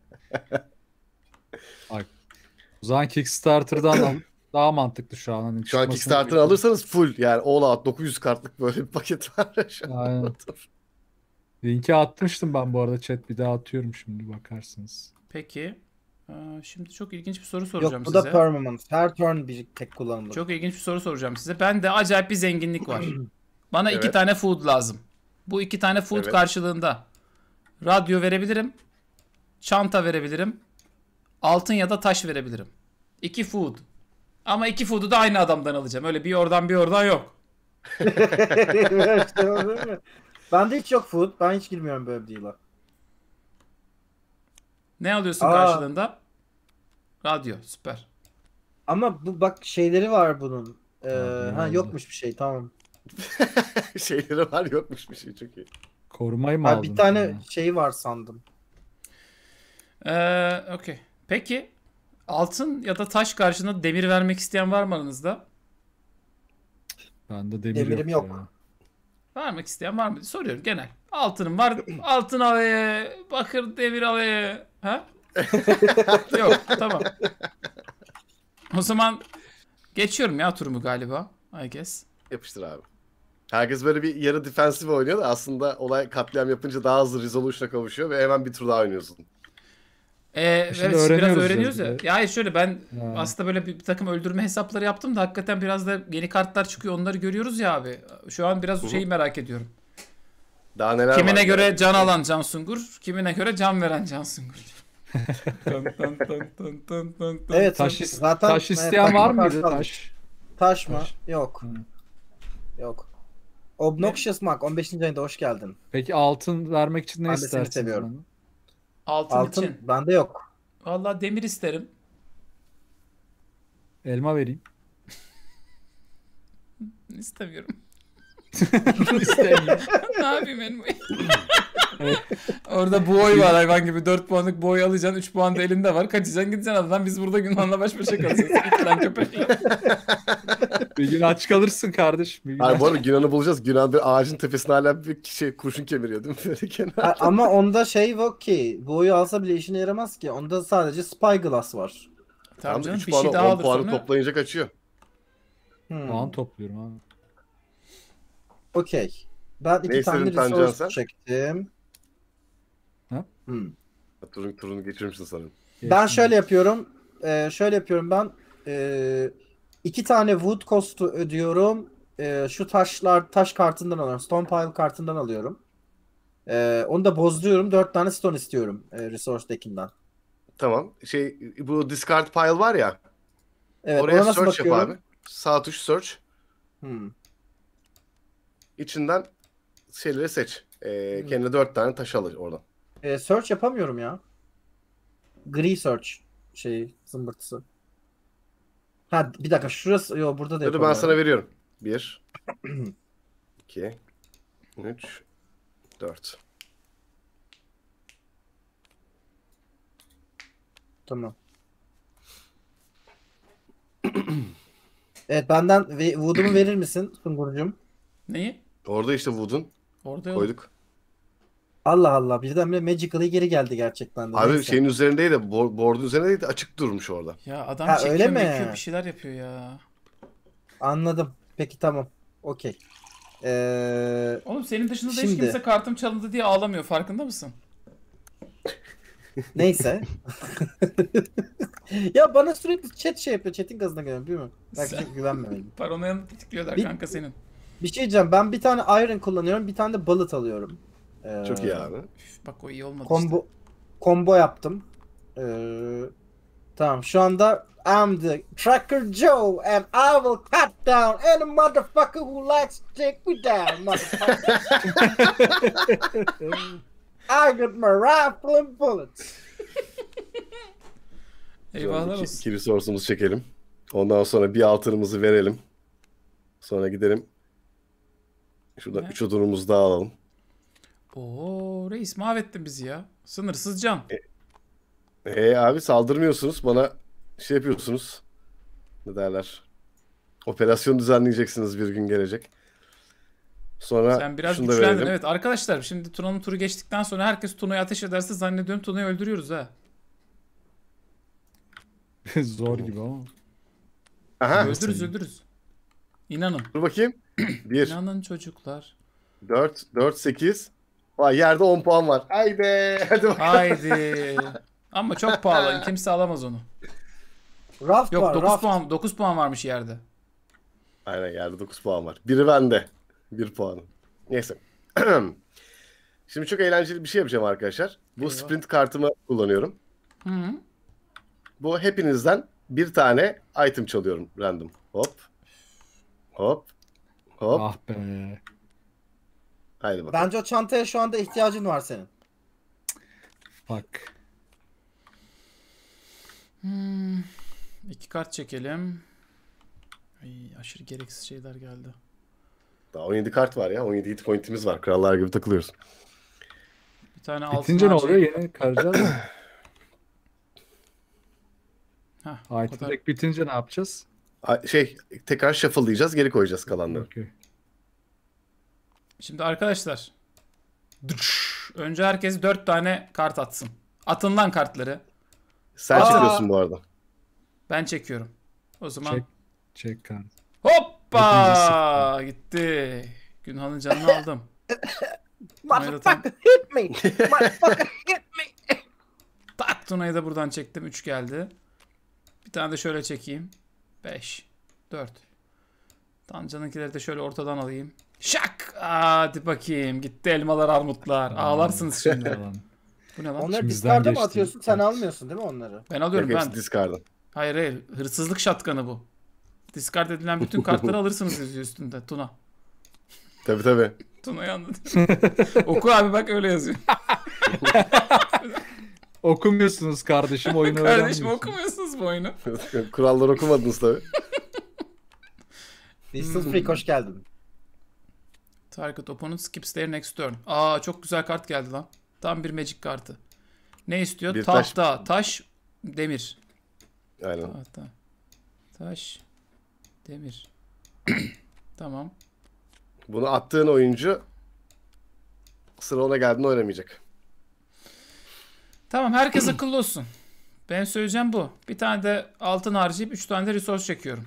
Bak. O zaman Kickstarter'dan al- daha mantıklı şu an. Hani Şu an çıkmasını Kickstarter bekliyorum. alırsanız full yani all out dokuz yüz kartlık böyle bir paket var. Şu an. Aynen. Linki atmıştım ben bu arada chat, bir daha atıyorum şimdi bakarsınız. Peki. Ee, Şimdi çok ilginç bir soru soracağım Yok bu da size. permanent. Her turn bir tek kullanılır. Çok ilginç bir soru soracağım size. Ben de acayip bir zenginlik var. Bana iki Evet. tane food lazım. Bu iki tane food Evet. karşılığında radyo verebilirim. Çanta verebilirim. Altın ya da taş verebilirim. İki food. Ama iki food'u da aynı adamdan alacağım. Öyle bir oradan bir oradan yok. İşte o değil mi? Bende hiç yok food. Ben hiç girmiyorum böyle bir deal'a. Ne alıyorsun Aa. karşılığında? Radyo. Süper. Ama bu bak şeyleri var bunun. Ee, Abi, ha oldu. yokmuş bir şey tamam. Şeyleri var yokmuş bir şey çok iyi. Korumayı mı Ha, aldın? bir tane sen ya? şey var sandım. Ee, okey. Peki altın ya da taş karşılığında demir vermek isteyen var mı aranızda? Bende demir Demirim yok. yok. ya. Vermek isteyen var mı? Soruyorum genel. Altınım var. Altın alayı, bakır demir alayı. Ha? Yok, tamam. O zaman geçiyorum ya turumu galiba. I guess. Yapıştır abi. Herkes böyle bir yarı defensive oynuyor da aslında olay katliam yapınca daha hızlı resolution'a kavuşuyor ve hemen bir tur daha oynuyorsun. Ee, evet, Şimdi biraz öğreniyoruz öğreniyoruz ya. biraz bir Ya hayır şöyle ben Ha. aslında böyle bir, bir takım öldürme hesapları yaptım da hakikaten biraz da yeni kartlar çıkıyor. Onları görüyoruz ya abi. Şu an biraz Hı hı. şeyi merak ediyorum. Daha neler Kimine var göre yani. can alan Can Sungur, kimine göre can veren Can Sungur. Tın tın tın tın tın tın tın. Evet Taş, is- zaten taş evet, isteyen var takma mıydı kaldı. taş? Taş mı? Taş. Yok. Hı. Yok. Obnoxious Mark on beşinci ayında hoş geldin. Peki altın vermek için ne Ben de seni istersin? seviyorum. Altın, Altın için. bende yok. Vallahi demir isterim. Elma vereyim. İstemiyorum. İstemiyorum. Ne yapayım elmayı? Orada boy var hayvan gibi. dört puanlık boy alacaksın. üç puan da elinde var. Kaçacaksın gideceksin adadan. Biz burada Günhan'la baş başa kalacağız. İki lan köpekle. Bir gün aç kalırsın kardeşim. Bir gün Hayır aç- bu arada Günan'ı bulacağız. Günan bir ağacın tepesinde hala bir şey kurşun kemiriyor değil mi? Böyle kenarda. Ha, ama onda şey yok ki. Boyu alsa bile işine yaramaz ki. Onda sadece Spyglass var. Tamam canım üç bir puanı, şey daha on alır puanı sonra. toplayınca kaçıyor. Hmm. Puan topluyorum abi. Okey. Ben iki Ne tane istedin Tancan resource sen? çektim. Ha? Hmm. Turunu, turunu geçirmişsin sanırım. Ben Geçtim. şöyle yapıyorum. Ee, şöyle yapıyorum ben. Ee, iki tane wood cost'u ödüyorum. Ee, şu taşlar taş kartından alıyorum. Stone pile kartından alıyorum. Ee, onu da bozduruyorum. Dört tane stone istiyorum e, resource deck'inden. Tamam. Şey bu discard pile var ya. Evet, oraya ona nasıl search yap bakıyorum? abi. Sağ tuş search. Hmm. İçinden şeyleri seç. Ee, Hmm. kendine dört tane taş alır oradan. Ee, search yapamıyorum ya. Gri search şey zımbırtısı. Ha bir dakika şurası yo burada da Dur ben yapamıyorum. sana veriyorum. Bir. iki. Üç. Dört. Tamam. Evet benden ve- wood'umu verir misin Sungurcuğum? Neyi? Orada işte Wood'un Orada yok. koyduk. Allah Allah birdenbire Magically geri geldi gerçekten de. Abi Neyse. şeyin üzerindeydi. bo- Board'un üzerindeydi. Açık durmuş orada. Ya adam Ha, çekiyor öyle mi? mekiyor, bir şeyler yapıyor ya. Anladım. Peki tamam. Okey. Ee, Oğlum senin dışında da hiç Şimdi- kimse kartım çalındı diye ağlamıyor. Farkında mısın? neyse. Ya bana sürekli chat şey yapıyor. Chat'in gazına geliyor değil mi? Belki Sen- çok güvenmemeliyim. Paranoyanı tetikliyorlar Bir- kanka senin. Bir şey diyeceğim. Ben bir tane iron kullanıyorum. Bir tane de bullet alıyorum. Ee, Çok iyi abi. Üf, bak o iyi olmadı Combo, işte. combo yaptım. Ee, tamam şu anda I'm the Tracker Joe and I will cut down any motherfucker who likes to take me down, motherfucker. I got my rifle and bullets. Eyvallah İki, olsun. iki resource'umuzu çekelim. Ondan sonra bir altınımızı verelim. Sonra gidelim. Şuradan Ne? üç odunumuzu daha alalım. Oo reis mahvettin bizi ya. Sınırsız can. E abi saldırmıyorsunuz. Bana şey yapıyorsunuz. Ne derler? Operasyon düzenleyeceksiniz, bir gün gelecek. Sonra Sen biraz şunu da güçlendin. verelim. Evet arkadaşlar şimdi Tuna'nın turu geçtikten sonra herkes Tuna'ya ateş ederse zannediyorum Tuna'yı öldürüyoruz ha. Zor gibi ama. Aha, öldürürüz öldürürüz. İnanın. dur bakayım. bir, İnanın çocuklar. dört, dört, sekiz. Vay, yerde on puan var. Haydi. Hadi bakalım. Haydi. Ama çok pahalı. Kimse alamaz onu. Raft Yok var. dokuz Raft. puan dokuz puan varmış yerde. Aynen, yerde dokuz puan var. Biri bende. bir puanı. Neyse. Şimdi çok eğlenceli bir şey yapacağım arkadaşlar. Bu Eyvah. sprint kartımı kullanıyorum. Hı -hı. Bu hepinizden bir tane item çalıyorum random. Hop. Hop. Hop. Ah be. Haydi bakalım. Bence o çantaya şu anda ihtiyacın var senin. Bak. Hmm. İki kart çekelim. Ay, aşırı gereksiz şeyler geldi. Daha on yedi kart var ya. on yedi hit point'imiz var. Krallar gibi takılıyoruz. Bir tane altın Bitince ne harcayıp- oluyor? Yeni karacağız mı? Heh, o Item kadar. deck bitince ne yapacağız? A- Şey, tekrar shuffle'layacağız. Geri koyacağız kalanları. Okey. Şimdi arkadaşlar. Dış. Önce herkes dört tane kart atsın. Atın lan kartları. Sen Aa. çekiyorsun bu arada. Ben çekiyorum. O zaman Çek. Çek kart. hoppa gitti. Günhan'ın canını aldım. Motherfucker hit me. Motherfucker hit me. Tak Tuna'yı da buradan çektim. üç geldi. Bir tane de şöyle çekeyim. beş. dört. Tancan'ınkileri de şöyle ortadan alayım. Şak! Hadi bakayım. Gitti elmalar armutlar. Ağlarsınız şimdi. Falan. Bu ne lan? Onları İçimizden discard'a mı geçti. atıyorsun? Sen Evet. almıyorsun değil mi onları? Ben alıyorum Yok, ben. hepsi discard'ın. Hayır hayır. Hırsızlık şatkanı bu. Discard edilen bütün kartları alırsınız yazıyor üstünde. Tuna. Tabii tabii. Tuna'yı anladım. Oku abi bak öyle yazıyor. Okumuyorsunuz kardeşim, oyunu Kardeşim öğrenmiyorsunuz. okumuyorsunuz bu oyunu. Kuralları okumadınız tabii. Distant Hmm. Freak hoş geldin. Target opponent skips their next turn. Aa çok güzel kart geldi lan. Tam bir magic kartı. Ne istiyor? Bir taş- Tahta, taş, demir. Aynen. Tahta, taş, demir. Tamam. Bunu attığın oyuncu sıra ona geldiğinde oynamayacak. Tamam herkes akıllı olsun. Ben söyleyeceğim bu. Bir tane de altın harcayıp üç tane de resource çekiyorum.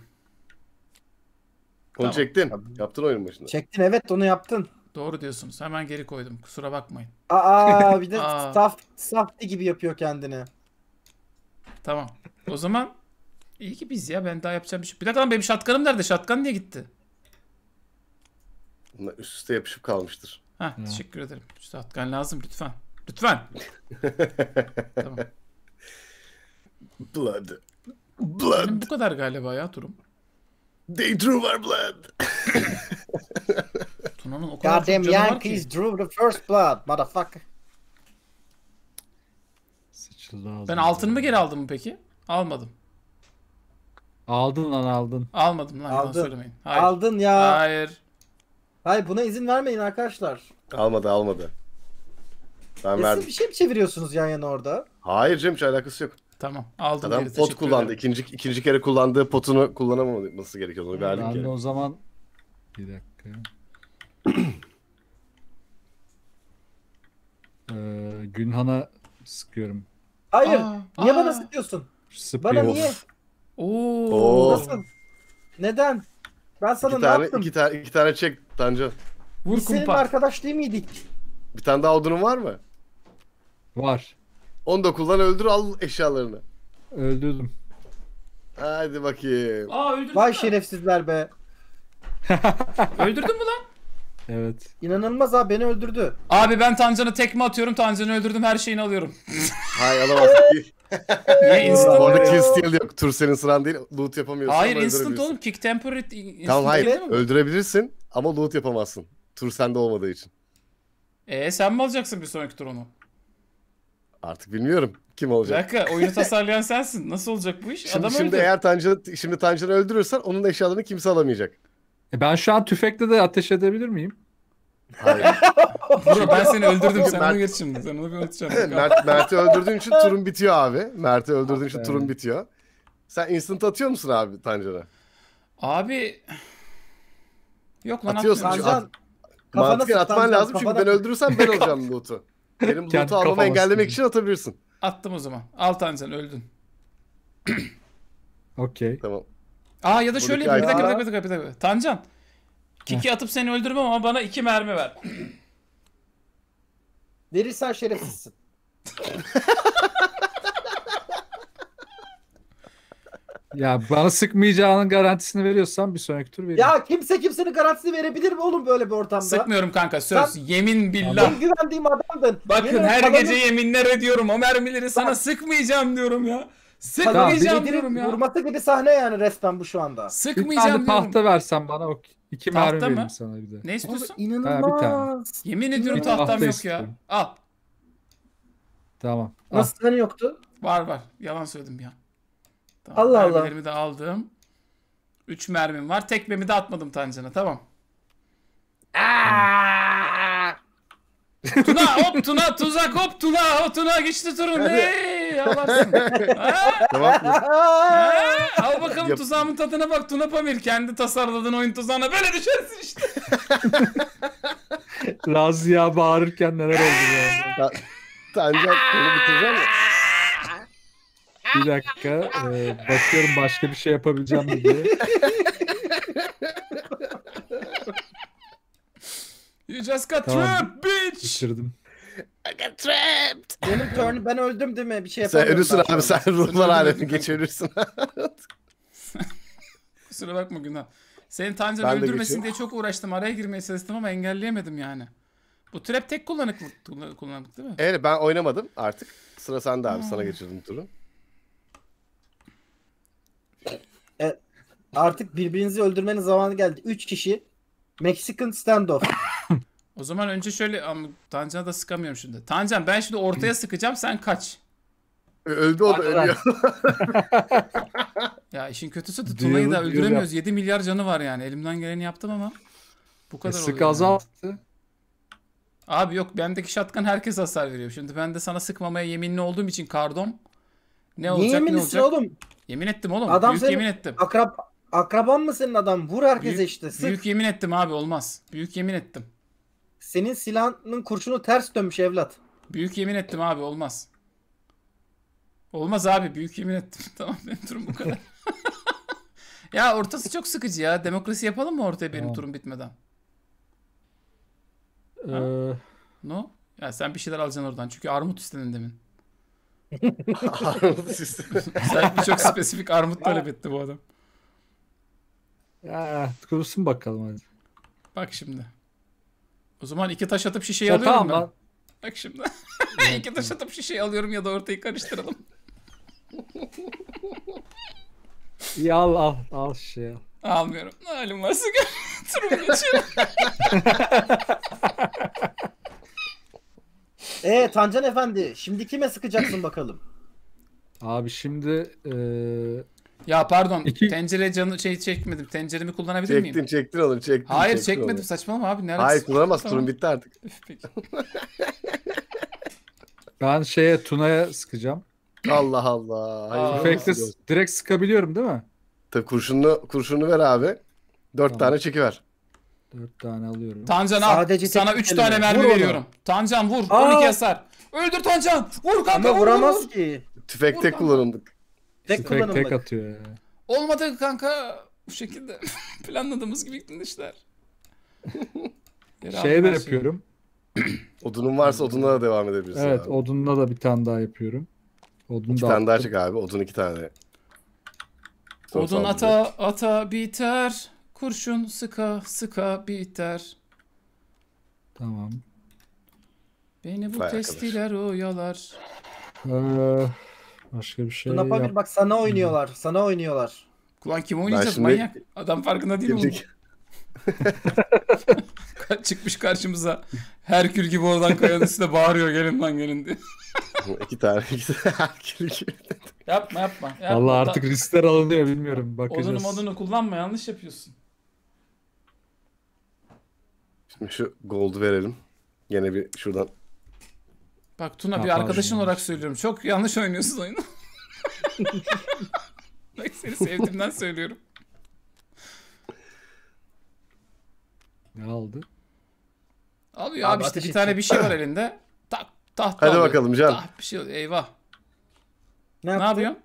Onu Tamam. çektin. Yaptın oyun başında. Çektin evet onu yaptın. Doğru diyorsunuz. Hemen geri koydum. Kusura bakmayın. Aa bir de Aa. saf, safti gibi yapıyor kendini. Tamam. O zaman iyi ki biz ya. Ben daha yapacağım bir şey. Bir dakika lan benim şatkanım nerede? Şatkan niye gitti? Bunlar üst üste yapışıp kalmıştır. Heh, teşekkür ederim. Şatkan lazım lütfen. Lütfen. Tamam. Blood. Benim Blood. bu kadar galiba ya turum. They drew our blood. Tuna'nın o kadar Goddamn çok canı var Yankees ki. drew the first blood motherfucker. Sıçıldı ağzına. Ben altınımı geri aldım mı peki? Almadım. Aldın lan aldın. Almadım lan yalan Aldın. söylemeyin. Hayır. Aldın ya. Hayır. Hayır buna izin vermeyin arkadaşlar. Almadı almadı. Ben Ya siz verdim. bir şey mi çeviriyorsunuz yan yana orada? Hayır Cem, hiç alakası yok. Tamam. Aldım Adam geri. pot Teşekkür kullandı. ederim. İkinci, ikinci kere kullandığı potunu kullanamaması gerekiyor. Onu verdik Ben de yani. o zaman bir dakika. ee, Günhan'a sıkıyorum. Hayır. Aa, niye aa. bana sıkıyorsun? Sprint. Bana niye? Oo. Oo. Nasıl? Neden? Ben sana İki ne tane, yaptım? iki tane, iki tane çek Tancan. Vur Biz seninle kumpas. arkadaş değil miydik? Bir tane daha odunun var mı? Var. Onu da kullan, öldür, al eşyalarını. Öldürdüm. Hadi bakayım. Aa öldürdün Vay mü? şerefsizler be. Öldürdün mü lan? Evet. İnanılmaz abi, beni öldürdü. Abi ben Tancan'a tekme atıyorum. Tancan'ı öldürdüm. Her şeyini alıyorum. Hay alamazsın. Niye instant? Orada Aa. kill steal yok. Tur senin sıran değil. Loot yapamıyorsun. Hayır ama instant öldürebilirsin. oğlum. Kick temporary instant Tamam hayır. değil mi bu? Öldürebilirsin ama loot yapamazsın. Tur sende olmadığı için. Eee sen mi alacaksın bir sonraki tur onu? Artık bilmiyorum kim Bir olacak. dakika oyunu tasarlayan sensin. Nasıl olacak bu iş? Şimdi, Adam şimdi öldü. eğer Tancan'ı şimdi Tancan'ı öldürürsen onun eşyalarını kimse alamayacak. E ben şu an tüfekle de ateş edebilir miyim? Hayır. Bro ben seni öldürdüm. Sen Mert- onu geç şimdi. Sen onu bir unutacağım. Mert, Mert'i öldürdüğün için turun bitiyor abi. Mert'i öldürdüğün için Ah be. turun bitiyor. Sen instant atıyor musun abi Tancan'a? Abi... Yok lan Atıyorsun. atmıyorum. Tancan, kafana Mantıken sık, atman Tancan, lazım çünkü kafana- ben öldürürsem ben alacağım loot'u. Benim Kendi loot'u almamı kafama engellemek sıkıyorum. için atabilirsin. Attım o zaman. Al Tancan öldün. Okey. Tamam. Aa ya da şöyle Buradaki yapayım. Bir dakika, ayağı- bir dakika, bir dakika, bir dakika. Tancan. Kiki atıp seni öldürmem ama bana iki mermi ver. Verirsen şerefsizsin. Ya bana sıkmayacağının garantisini veriyorsan bir sonraki tur vereyim. Ya kimse kimsenin garantisini verebilir mi oğlum böyle bir ortamda? Sıkmıyorum kanka söz. Sen- Yemin billah. Ben güvendiğim adamdın. Bakın Yemin her ederim gece yeminler ediyorum. O mermileri sana Bak. sıkmayacağım diyorum ya. kalanın- Sıkmayacağım Kalanın diyorum ya. vurması gibi sahne yani resmen bu şu anda. Bir tane Sıkmayacağım diyorum. tahta versen bana o iki Tahta mermi mı? vereyim sana bir de. Ne istiyorsun? Abi, inanılmaz. Yemin ediyorum Bir tahtam tahta yok istiyorum. ya. Al. Tamam. Al. Nasıl hani yoktu? Var var. Yalan söyledim ya. Tamam, Allah Allah. mermilerimi de aldım. Üç mermim var. Tekmemi de atmadım Tancan'a. Tamam. Tuna hop Tuna tuzak hop Tuna hop Tuna geçti turun. Hey Allah'ım. Ha? Tamam. Ha? Al bakalım Yap. tuzağımın tadına bak Tuna Pamir. Kendi tasarladığın oyun tuzağına böyle düşersin işte. Razia bağırırken neler oldu ya. Ta- Tancan bunu bitireceğim mi? Bir dakika. e, bakıyorum başka bir şey yapabileceğim mi diye. You just got Tamam. trapped bitch. Bitirdim. Benim turn, ben öldüm değil mi? Bir şey Sen yapamıyorum. ölürsün ben abi şu anda. sen ruhlar öldürüyorsun alemine kanka. geçebilirsin. Kusura bakma Günhan. Senin Tancan Ben de öldürmesin geçiyorum. diye çok uğraştım. Araya girmeye çalıştım ama engelleyemedim yani. Bu trap tek kullanıklık kullan- kullanıklık değil mi? Evet ben oynamadım artık. Sıra sende abi. Sana geçirdim turu. Artık birbirinizi öldürmenin zamanı geldi. Üç kişi Mexican standoff. O zaman önce şöyle ama Tancan'a da sıkamıyorum şimdi. Tancan ben şimdi ortaya sıkacağım sen kaç. Ö- Öldü o da ölüyor. Ya işin kötüsü de Deal- Tuna'yı da deal öldüremiyoruz. yedi milyar canı var yani. Elimden geleni yaptım ama bu E, kadar sık oluyor. yani. azalttı. Abi yok bendeki shotgun herkes hasar veriyor. Şimdi ben de sana sıkmamaya yeminli olduğum için kardom. Ne Niye olacak ne yeminlisin olacak? oğlum? Yemin ettim oğlum. Adam Büyük senin- yemin ettim. Akrab akraban mı senin adam? Vur herkese Büyük, işte. Sık. büyük yemin ettim abi olmaz. Büyük yemin ettim. Senin silahının kurşunu ters dönmüş evlat. Büyük yemin ettim abi olmaz. Olmaz abi büyük yemin ettim. Tamam benim turum bu kadar. Ya ortası çok sıkıcı ya. Demokrasi yapalım mı ortaya benim Tamam. turum bitmeden? Ee, No? Ya sen bir şeyler alacaksın oradan. Çünkü armut istedin demin. Sen çok spesifik armut talep etti bu adam. ya, kurusun bakalım hadi. Bak şimdi. O zaman iki taş atıp şişeyi Ya alıyorum tamam ben. lan. Bak şimdi. iki taş atıp şişeyi alıyorum ya da ortayı karıştıralım. İyi al al al şey al. Almıyorum. Ne halim varsa gör. Turum geçiyor. Ee Tancan Efendi, şimdi kime sıkacaksın bakalım? Abi şimdi eee Ya pardon. İki- Tencere canı şey çekmedim. Tenceremi kullanabilir miyim? Çektin çektin onu çektin. Hayır çektin çekmedim. onu. Saçmalama abi. Ne Hayır alakası var? kullanamaz Tamam. turun bitti artık. Üf, peki. ben şeye Tuna'ya sıkacağım. Allah Allah. Hayır, Aa. Tüfekle s- direkt sıkabiliyorum değil mi? Tabii kurşunlu, kurşunlu ver abi. Dört Tamam. tane çekiver. Dört tane alıyorum. Tancan al. Sadece Sana tek üç kelime. tane mermi Vur onu. veriyorum. Tancan vur. Aa. on iki hasar. Öldür Tancan. Vur kanka. Ama vur, vur, vuramaz vur. ki. Tüfek tek kullanımlık. Tek Tek tek kullanımlık. atıyor ya. Olmadı kanka. Bu şekilde planladığımız gibi gitti işler. Geri Şey aldım de her şeyi. yapıyorum. Odunun varsa odunla da devam edebilirsin Evet abi. odunla da bir tane daha yapıyorum. Odun İki da tane daha attım. çek abi. Odun iki tane. Sonra Odun saldıracak. ata ata biter. Kurşun sıka sıka biter. Tamam. Beni bu Vay testiler oyalar. Ee, başka bir şey Tuna Pamir yap. bak sana oynuyorlar. Sana oynuyorlar. Ulan kim oynayacağız şimdi- manyak? Adam farkında değil mi? Gelecek. oğlum? Çıkmış karşımıza. Herkül gibi oradan kayanın üstüne bağırıyor gelin lan gelin diye. iki tane. iki tane. Yapma yapma. yapma. Allah artık riskler alınıyor bilmiyorum. Bakacağız. Odunu modunu kullanma yanlış yapıyorsun. Şimdi şu gold'u verelim. Gene bir şuradan. Bak Tuna Ha, bir pardon, arkadaşın olarak yanlış. söylüyorum. Çok yanlış oynuyorsun oyunu. Bak seni sevdiğimden söylüyorum. Ne aldı? Alıyor abi, Abi işte ateş bir tane edecek. bir şey var elinde. Tak tahta Hadi alıyor. bakalım Can. Tak bir şey oluyor. Eyvah. Ne, Ne yaptın? yapıyorsun?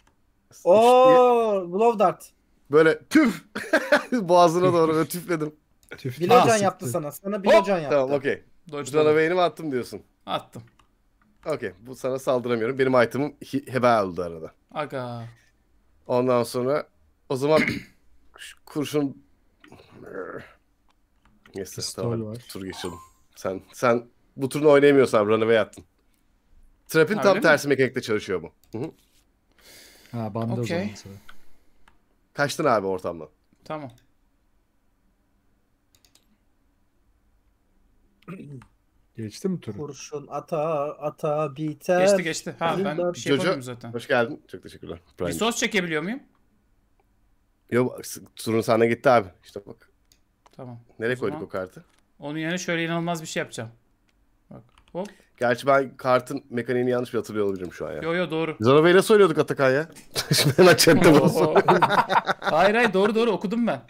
Oo, Blow Dart. Böyle tüf. Boğazına doğru böyle tüfledim. Tüf Bilocan sıktı. yaptı sana. Sana Bilocan yaptı. Tamam okey. Dodge Canavar'ı beynime attım diyorsun. attım. Okey. Bu sana saldıramıyorum. Benim item'ım hi- heba oldu arada. Aga. Ondan sonra o zaman şu kurşun neyse Pistol tamam var. tur geçelim. Sen sen bu turunu oynayamıyorsan runaway attın. Trap'in Ha, tam öyle mi? tersi mekanikte çalışıyor bu. Hı hı. Ha bende o Okey. zaman sıra. Kaçtın abi ortamdan. Tamam. Geçti mi turu? Kurşun ata ata biter. Geçti geçti. Ha ben Elinden- bir şey Jojo- yapamıyorum zaten. Hoş geldin. Çok teşekkürler. Bir Prime. sos çekebiliyor muyum? Yok turun sana gitti abi. İşte bak. Tamam. Nereye O koyduk zaman o kartı? Onun yerine şöyle inanılmaz bir şey yapacağım. Bak. Hop. Gerçi ben kartın mekaniğini yanlış bir hatırlıyor olabilirim şu an ya. Yo yo doğru. Biz arabayı nasıl oynuyorduk Atakan ya? Şimdi hemen chatte bunu sor. Hayır hayır doğru doğru okudum ben.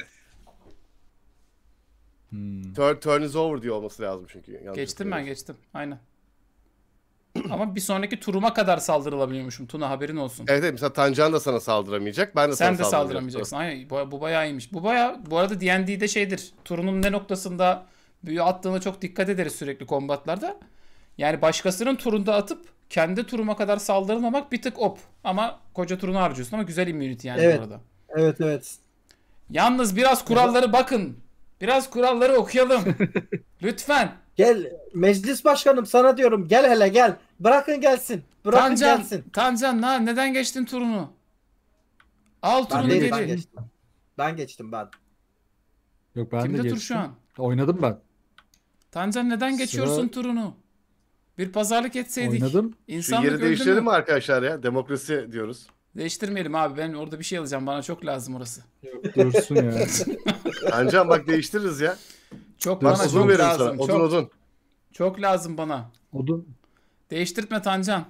Hmm. Turn, turn is over diyor olması lazım çünkü. Yanlış Geçtim ben hatırlıyorum. geçtim. Aynen. Ama bir sonraki turuma kadar saldırılabiliyormuşum. Tuna haberin olsun. Evet evet mesela Tancan da sana saldıramayacak. Ben de Sen sana de saldıramayacağım. saldıramayacaksın. Aynen. Bu, bu bayağı iyiymiş. Bu bayağı bu arada D and D'de şeydir. Turunun ne noktasında büyü attığına çok dikkat ederiz sürekli kombatlarda. Yani başkasının turunda atıp kendi turuma kadar saldırmamak bir tık op. Ama koca turunu harcıyorsun ama güzel immunity yani Evet. bu arada. Evet evet. Yalnız biraz kuralları bakın. Biraz kuralları okuyalım. Lütfen. Gel meclis başkanım sana diyorum gel hele gel. Bırakın gelsin. Bırakın Tancan, gelsin. Tancan na, neden geçtin turunu? Al Ben, turunu değil, ben geri. geçtim. Ben geçtim ben. Yok ben de Kimde tur geçtim. şu an? Oynadım ben. Tancan neden geçiyorsun Sıra- turunu? Bir pazarlık etseydik. Oynadım. Şu İnsanlık yeri öldü değiştirelim mü? mi arkadaşlar ya? Demokrasi diyoruz. Değiştirmeyelim abi. Ben orada bir şey alacağım. Bana çok lazım orası. Yok dursun ya. Tancan bak değiştiririz ya. Çok Dur, bana Odun çok verin lazım. sana. Odun çok, odun. çok lazım bana. Odun Değiştirtme Tancan.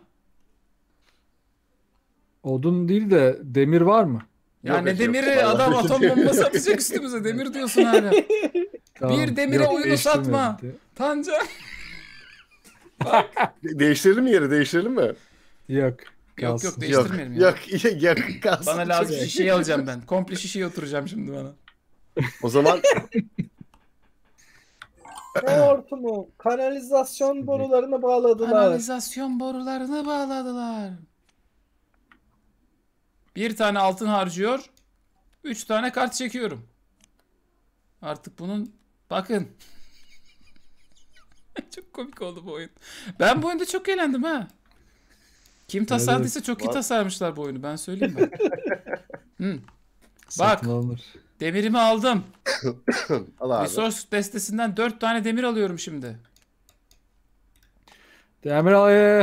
odun değil de demir var mı? Ya Yok, ne yok, demiri vallahi. adam atom bombası atacak üstümüze. Demir diyorsun hala. Tamam. Bir demire Yok, oyunu değiştirmedim satma. diye. Tancan. De- değiştirelim mi yeri? Değiştirelim mi? Yok. Yok kalsın. yok değiştirmeyelim ya. Yok yok yok kalsın. Bana lazım Çok iyi. şişeyi alacağım ben. Komple şişeye oturacağım şimdi bana. O zaman Ne hortumu? Kanalizasyon borularını bağladılar. Kanalizasyon borularını bağladılar. Bir tane altın harcıyor. Üç tane kart çekiyorum. Artık bunun bakın. Çok komik oldu bu oyun. Ben bu oyunda çok eğlendim ha. Kim tasarladıysa çok iyi Var. tasarlamışlar bu oyunu. Ben söyleyeyim ben. Hı. Satın alınır. Demirimi aldım. al abi. Resource destesinden dört tane demir alıyorum şimdi. Demir al.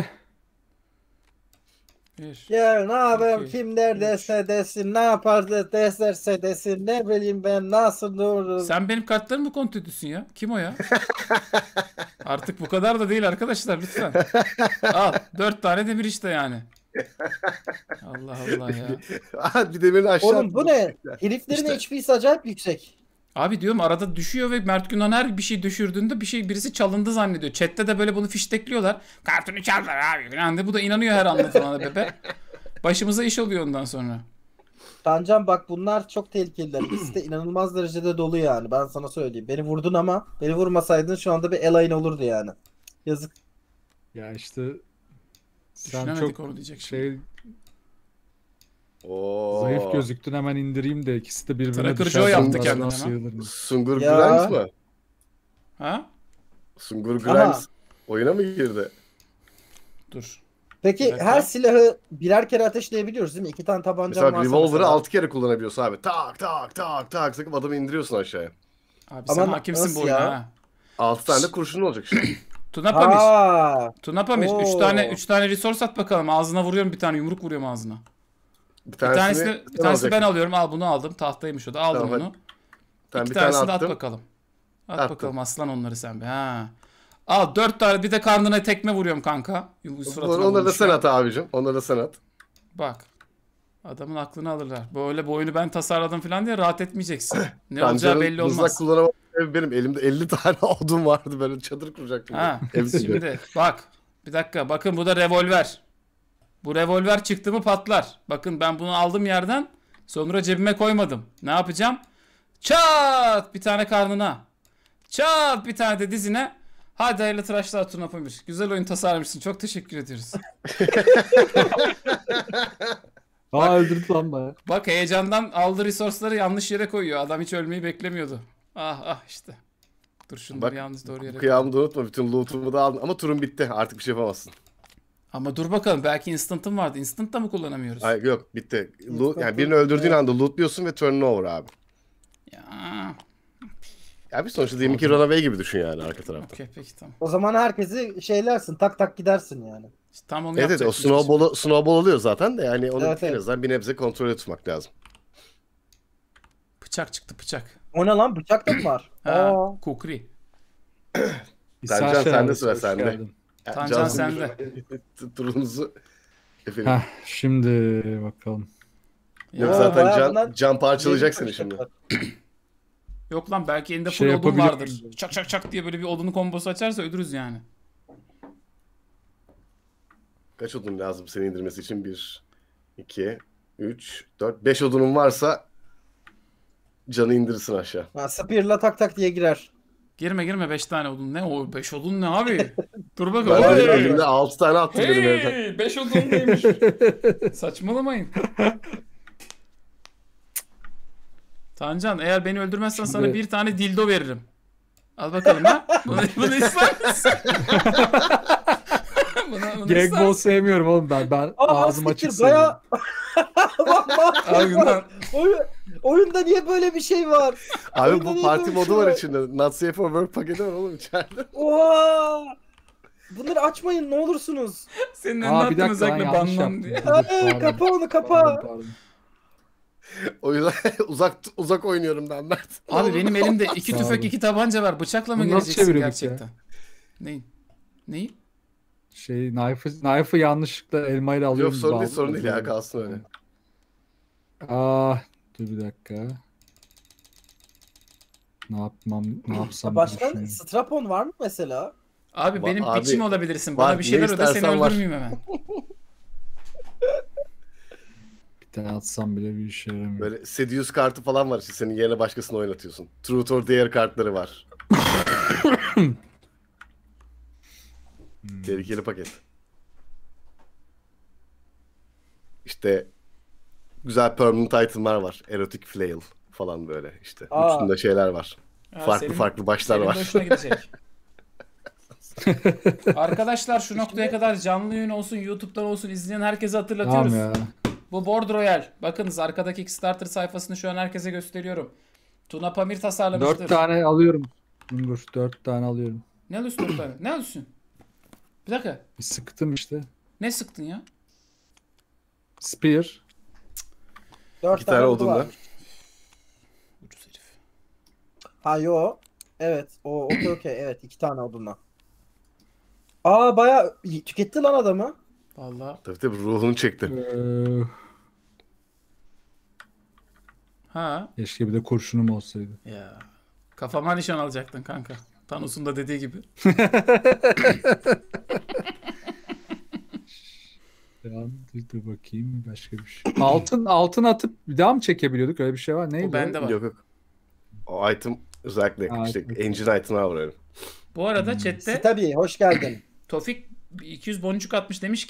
Bir. Ya ne yapayım İki, kim neredeyse desin ne yapar de derse desin ne bileyim ben nasıl doğru. Sen benim kartlarımı mı kontrol ediyorsun ya? Kim o ya? Artık bu kadar da değil arkadaşlar lütfen. Al dört tane demir işte yani. Allah Allah ya. Aa, bir demirini aşağı Oğlum bu attım. ne? Heriflerin İşte- H P'si acayip yüksek. Abi diyorum arada düşüyor ve Mert Günan her bir şey düşürdüğünde bir şey birisi çalındı zannediyor. Chat'te de böyle bunu fiştekliyorlar. Kartını çaldılar abi falan diye. Bu da inanıyor her anlatılana bebe. Başımıza iş oluyor ondan sonra. Tancan bak bunlar çok tehlikeliler. İkisi de inanılmaz derecede dolu yani. Ben sana söyleyeyim. Beni vurdun ama beni vurmasaydın şu anda bir Elaine olurdu yani. Yazık. Ya işte sen Düşünemedik çok onu diyecek şimdi. şey Oo. Zayıf gözüktün, hemen indireyim de ikisi de birbirine Tracker düşer. Joe yaptı sonra kendine nasıl hemen. sıyılır? Sungur Ya. Grimes mı? Ha? Sungur Aha. Grimes oyuna mı girdi? Dur. Peki Bir dakika. her silahı birer kere ateşleyebiliyoruz değil mi? İki tane tabancam Mesela varsa revolver'ı mesela. altı kere kullanabiliyorsun abi. Tak tak tak tak sıkıp adamı indiriyorsun aşağıya. Abi Ama sen hakimsin nasıl bu oyuna ya? ha. altı tane de kurşunun olacak işte. Tuna Pamir. Aa, Tuna Pamir. üç Oo. tane üç tane resource at bakalım. Ağzına vuruyorum bir tane yumruk vuruyorum ağzına. Bir Bir tanesini, tanesini, bir sen tanesini ben alacaksın. alıyorum. Al bunu aldım. Tahtaymış o da. Aldım Tamam, bunu. Tamam, İki bir tane tanesini de at attım. bakalım. At Attım. bakalım aslan onları sen be. Ha. Al dört tane bir de karnına tekme vuruyorum kanka. Yum- Suratına Onları da vurmuşlar. sen at abicim. Onları da sen at. Bak. Adamın aklını alırlar. Böyle bu oyunu ben tasarladım falan diye rahat etmeyeceksin. Ne olacağı Kancanın belli mızrak olmaz. kullanamam. Benim elimde elli tane odun vardı. Böyle çadır kuracaktım. Ha. Ev gibi. Şimdi bak. Bir dakika. Bakın bu da revolver. Bu revolver çıktı mı patlar. Bakın ben bunu aldım yerden. Sonra cebime koymadım. Ne yapacağım? Çat! Bir tane karnına. Çat! Bir tane de dizine. Hadi hayırlı tıraşlar Tuna Pamir. Güzel oyun tasarlamışsın. Çok teşekkür ediyoruz. Aa, öldürdü lan baya. Bak heyecandan aldığı resource'ları yanlış yere koyuyor. Adam hiç ölmeyi beklemiyordu. Ah ah işte. Dur şunları Bak, yanlış doğru yere koy. Kıyamı da unutma. Bütün loot'umu da aldın. Ama turun bitti. Artık bir şey yapamazsın. Ama dur bakalım belki instant'ım vardı. Instant da mı kullanamıyoruz? Ay, yok bitti. Loot, yani birini öldürdüğün anda lootluyorsun ve turn over abi. Ya. Ya bir sonuçta diyelim ki Runaway gibi düşün yani arka tarafta. Okey peki tamam. o zaman herkesi şeylersin, tak tak gidersin yani. İşte tam onu Evet evet o yapacaktım. snowball, snowball oluyor zaten de yani onu Evet, en evet. azından bir nebze kontrol tutmak lazım. Bıçak çıktı bıçak. O ne lan, bıçak da mı var? Ha, Aa, kukri. Tancan, İsa sende abi, sıra, hoş sende. geldin. Yani Tancan Can sende. Sungur turunuzu efendim. Heh, şimdi bakalım. Yok Ya, zaten bayağı can, bunlar- can parçalayacak seni şimdi. Yok lan belki elinde full Şey odun yapabiliyor vardır. muyum? Çak çak çak diye böyle bir odunu kombosu açarsa ölürüz yani. Kaç odun lazım seni indirmesi için? bir, iki, üç, dört, beş odunun varsa canı indirsin aşağı. Ha, Spear'la tak tak diye girer. Girme girme beş tane odun. Ne o beş odun ne abi? Dur Ben bakalım. de Hey! elimde altı tane attım benim evden. Hey beş odun neymiş? Saçmalamayın. Tancan eğer beni öldürmezsen Şimdi- sana bir tane dildo veririm. Al bakalım ha. Bunu, bunu ister misin? bunu, bunu Gag ister ball misin? sevmiyorum oğlum ben. Ben Aa, ağzım siktir, açık bayağı- seviyorum. bak bak. Al bundan. Oyun, oyunda niye böyle bir şey var? Abi Oyunda bu niye parti böyle bir modu şey var içinde. Not safe for work paketi var oğlum içeride. Oha! Bunları açmayın ne olursunuz. Senin önüne Aa, bir attım dakika lan, özellikle yanlış banlan yaptım. diye. Dur, Ay, pardon. kapa onu, kapa. Pardon, pardon. O yüzden uzak uzak oynuyorum ben Mert. Abi benim elimde iki Sağ tüfek olun. iki tabanca var. Bıçakla mı Bunu nasıl geleceksin çeviriyorduk ya? gerçekten? Neyin? Neyi? Şey knife'ı knife'ı yanlışlıkla elmayla alıyorum. Yok sorun değil bağlı- sorun değil ya kalsın öyle. Aa, dur bir dakika. Ne yapmam, ne yapsam Başkan düşünüyorum. strapon var mı mesela? Abi Va- benim abi, piçim olabilirsin. Bana var, bir ne şeyler öde seni istersen var. öldürmeyeyim hemen. Bir tane atsam bile bir işe yaramıyor. Böyle Seduce kartı falan var işte senin yerine başkasını oynatıyorsun. Truth or Dare kartları var. Tehlikeli paket. İşte güzel permanent item'lar var. Erotic flail falan böyle işte. Aa. Uçunda şeyler var. Ya farklı senin- farklı başlar Senin de var. hoşuna gidecek. Arkadaşlar şu noktaya kadar canlı yayın olsun, YouTube'dan olsun izleyen herkese hatırlatıyoruz. Tamam ya. Bu Board Royale. Bakınız arkadaki Kickstarter sayfasını şu an herkese gösteriyorum. Tuna Pamir tasarlamıştır. Dört tane alıyorum. Dur, dört tane alıyorum. Ne alıyorsun dört tane? Ne alıyorsun? Bir dakika. Bir sıktım işte. Ne sıktın ya? Spear. Dört İki tane oldu odunla. varmış. Ucuz herif. Ha yo. Evet. O okey okey. Evet, iki tane odunla. Aa, bayağı tüketti lan adamı. Vallahi. Tabii tabii ruhunu çekti. Ee, Ha. keşke bir de kurşunum olsaydı. Ya. Kafama nişan alacaktın kanka. Thanos'un da dediği gibi. Ya, dur, dur bakayım başka bir şey. Altın altın atıp bir daha mı çekebiliyorduk? Öyle bir şey var. Neydi? O bende var. Yok yok. O item özellikle Ha, işte evet. engine item'lar var öyle. Bu arada chatte Tabii, hoş geldin. Tofik iki yüz boncuk atmış demiş ki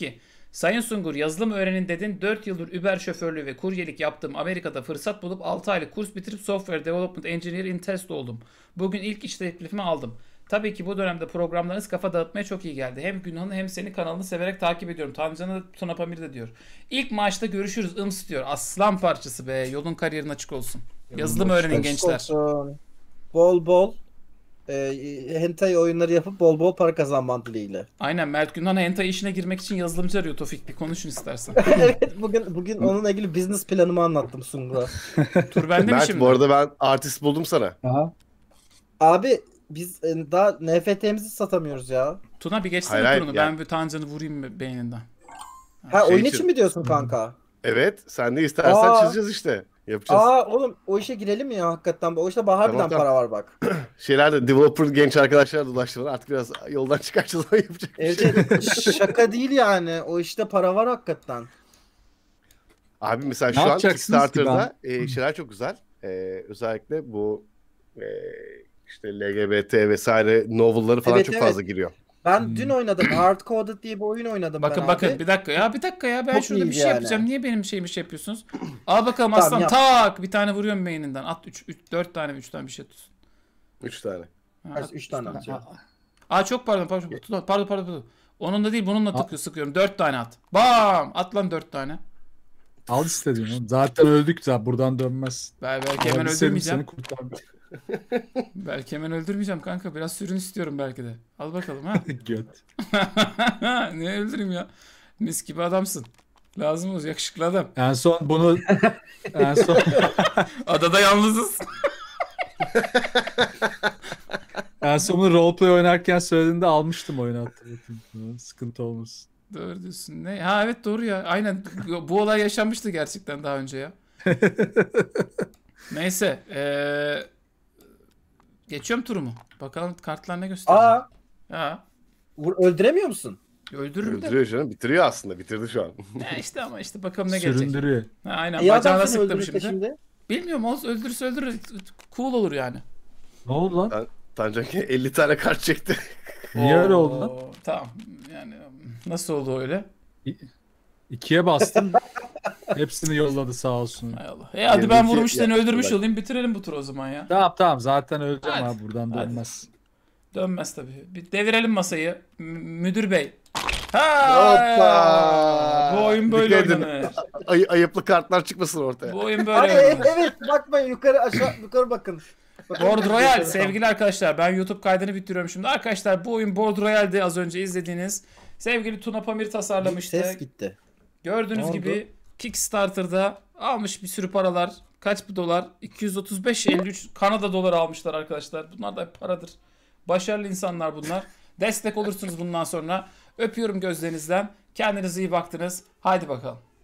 Sayın Sungur, yazılım öğrenin dedin. dört yıldır Uber şoförlüğü ve kuryelik yaptım. Amerika'da fırsat bulup altı aylık kurs bitirip Software Development Engineer in Test oldum. Bugün ilk iş teklifimi aldım. Tabii ki bu dönemde programlarınız kafa dağıtmaya çok iyi geldi. Hem Günhan'ı hem senin kanalını severek takip ediyorum. Tancan'ı da Tuna Pamir de diyor. İlk maaşta görüşürüz ıms diyor. Aslan parçası be. Yolun kariyerin açık olsun. Yazılım öğrenin gençler. Olsun. Bol bol e, hentai oyunları yapıp bol bol para kazanman dileğiyle. Aynen, Mert Günhan hentai işine girmek için yazılımcı arıyor Tofik. Bir konuşun istersen. Evet, bugün bugün onunla ilgili business planımı anlattım Sungur'a. Tur bende mi Mert şimdi? bu arada ben artist buldum sana. Aha. Abi biz e, daha N F T'mizi satamıyoruz ya. Tuna bir geçsene Hayır, hayır, turunu. yani- Ben bir Tancan'ı vurayım beyninden. Ha Şey oyun için- için mi diyorsun kanka? Evet, sen de istersen Aa. çizeceğiz işte. Yapacağız. Aa oğlum o işe girelim mi ya hakikaten? O işte harbiden Tamam, tamam. para var bak. Şeylerde developer genç arkadaşlar dolaştılar. Artık biraz yoldan çıkartacağız ama yapacak bir şey. Evet, şaka değil yani. O işte para var hakikaten. Abi mesela Ne şu an yapacaksınız ki Kickstarter'da e, şeyler çok güzel. E, özellikle bu e, işte L G B T vesaire novel'ları falan Evet, çok evet. fazla giriyor. Ben Hmm. dün oynadım. Hardcoded diye bir oyun oynadım Bakın ben bakın abi. bir dakika ya bir dakika ya ben Çok şurada bir iyiyiz şey yani. yapacağım. Niye benim şeyimi şey yapıyorsunuz? Al bakalım Tamam, aslan yap. tak bir tane vuruyorum beyninden. At üç dört tane mi üç tane bir şey tutsun. Üç tane. Ha, Kaç, at üç üç tane atacağım. Aa çok pardon pardon pardon pardon pardon. pardon. Onun da değil bununla tıkıyor sıkıyorum. dört tane at. Bam! At lan dört tane. Al istediğin oğlum. Zaten öldük zaten. Buradan dönmez. Ben belki hemen Al istediğin öldürmeyeceğim. Seni kurtarmış. Belki hemen öldürmeyeceğim kanka. Biraz sürün istiyorum belki de. Al bakalım ha. Göt. Ne öldüreyim ya? Mis gibi adamsın. Lazım olsun yakışıklı adam. En son bunu en son Adada yalnızız. en son bunu roleplay oynarken söylediğinde almıştım oyunu hatırlatayım. Sıkıntı olmasın. Doğru diyorsun. Ne? Ha evet doğru ya. Aynen. Bu olay yaşanmıştı gerçekten daha önce ya. Neyse. Ee... Geçiyorum turumu. Bakalım kartlar ne gösteriyor. Aa Ha. vur- öldüremiyor musun? Öldürür de. Öldürüyor canım. Bitiriyor aslında. Bitirdi şu an. Ya işte ama işte bakalım ne gelecek. Süründürüyor. Ha, aynen. İyi adam Bacağına seni sıktım öldürürse şimdi. şimdi. Bilmiyorum olsun öldürürse öldürür. Cool olur yani. Ne oldu lan? Tancan elli tane kart çekti. Niye öyle oldu lan? Oo, Tamam. Yani nasıl oldu öyle? İkiye bastım. Hepsini yolladı sağ olsun. Hay Allah. E hadi ben yirmi iki vurmuş seni yaptı öldürmüş bak. olayım. Bitirelim bu turu o zaman ya. Tamam tamam zaten öleceğim Hadi. abi buradan Hadi. dönmez. Dönmez tabii. Bir devirelim masayı. M- müdür bey. Ha! Hoppa! Bu oyun böyle Dikkat edin. oynanır. Ay, ayıplı kartlar çıkmasın ortaya. Bu oyun Hadi böyle evet, oynanır. evet bakmayın yukarı aşağı yukarı bakın. Bakın Board yukarı, Royale yukarı. sevgili arkadaşlar ben YouTube kaydını bitiriyorum şimdi. Arkadaşlar bu oyun Board Royale'de az önce izlediğiniz sevgili Tuna Pamir tasarlamıştı. Ses gitti. Gördüğünüz Ne oldu? gibi Kickstarter'da almış bir sürü paralar. Kaç bir dolar? iki yüz otuz beş elli üç Kanada doları almışlar arkadaşlar. Bunlar da paradır. Başarılı insanlar bunlar. Destek olursunuz bundan sonra. Öpüyorum gözlerinizden. Kendinize iyi baktınız. Haydi bakalım.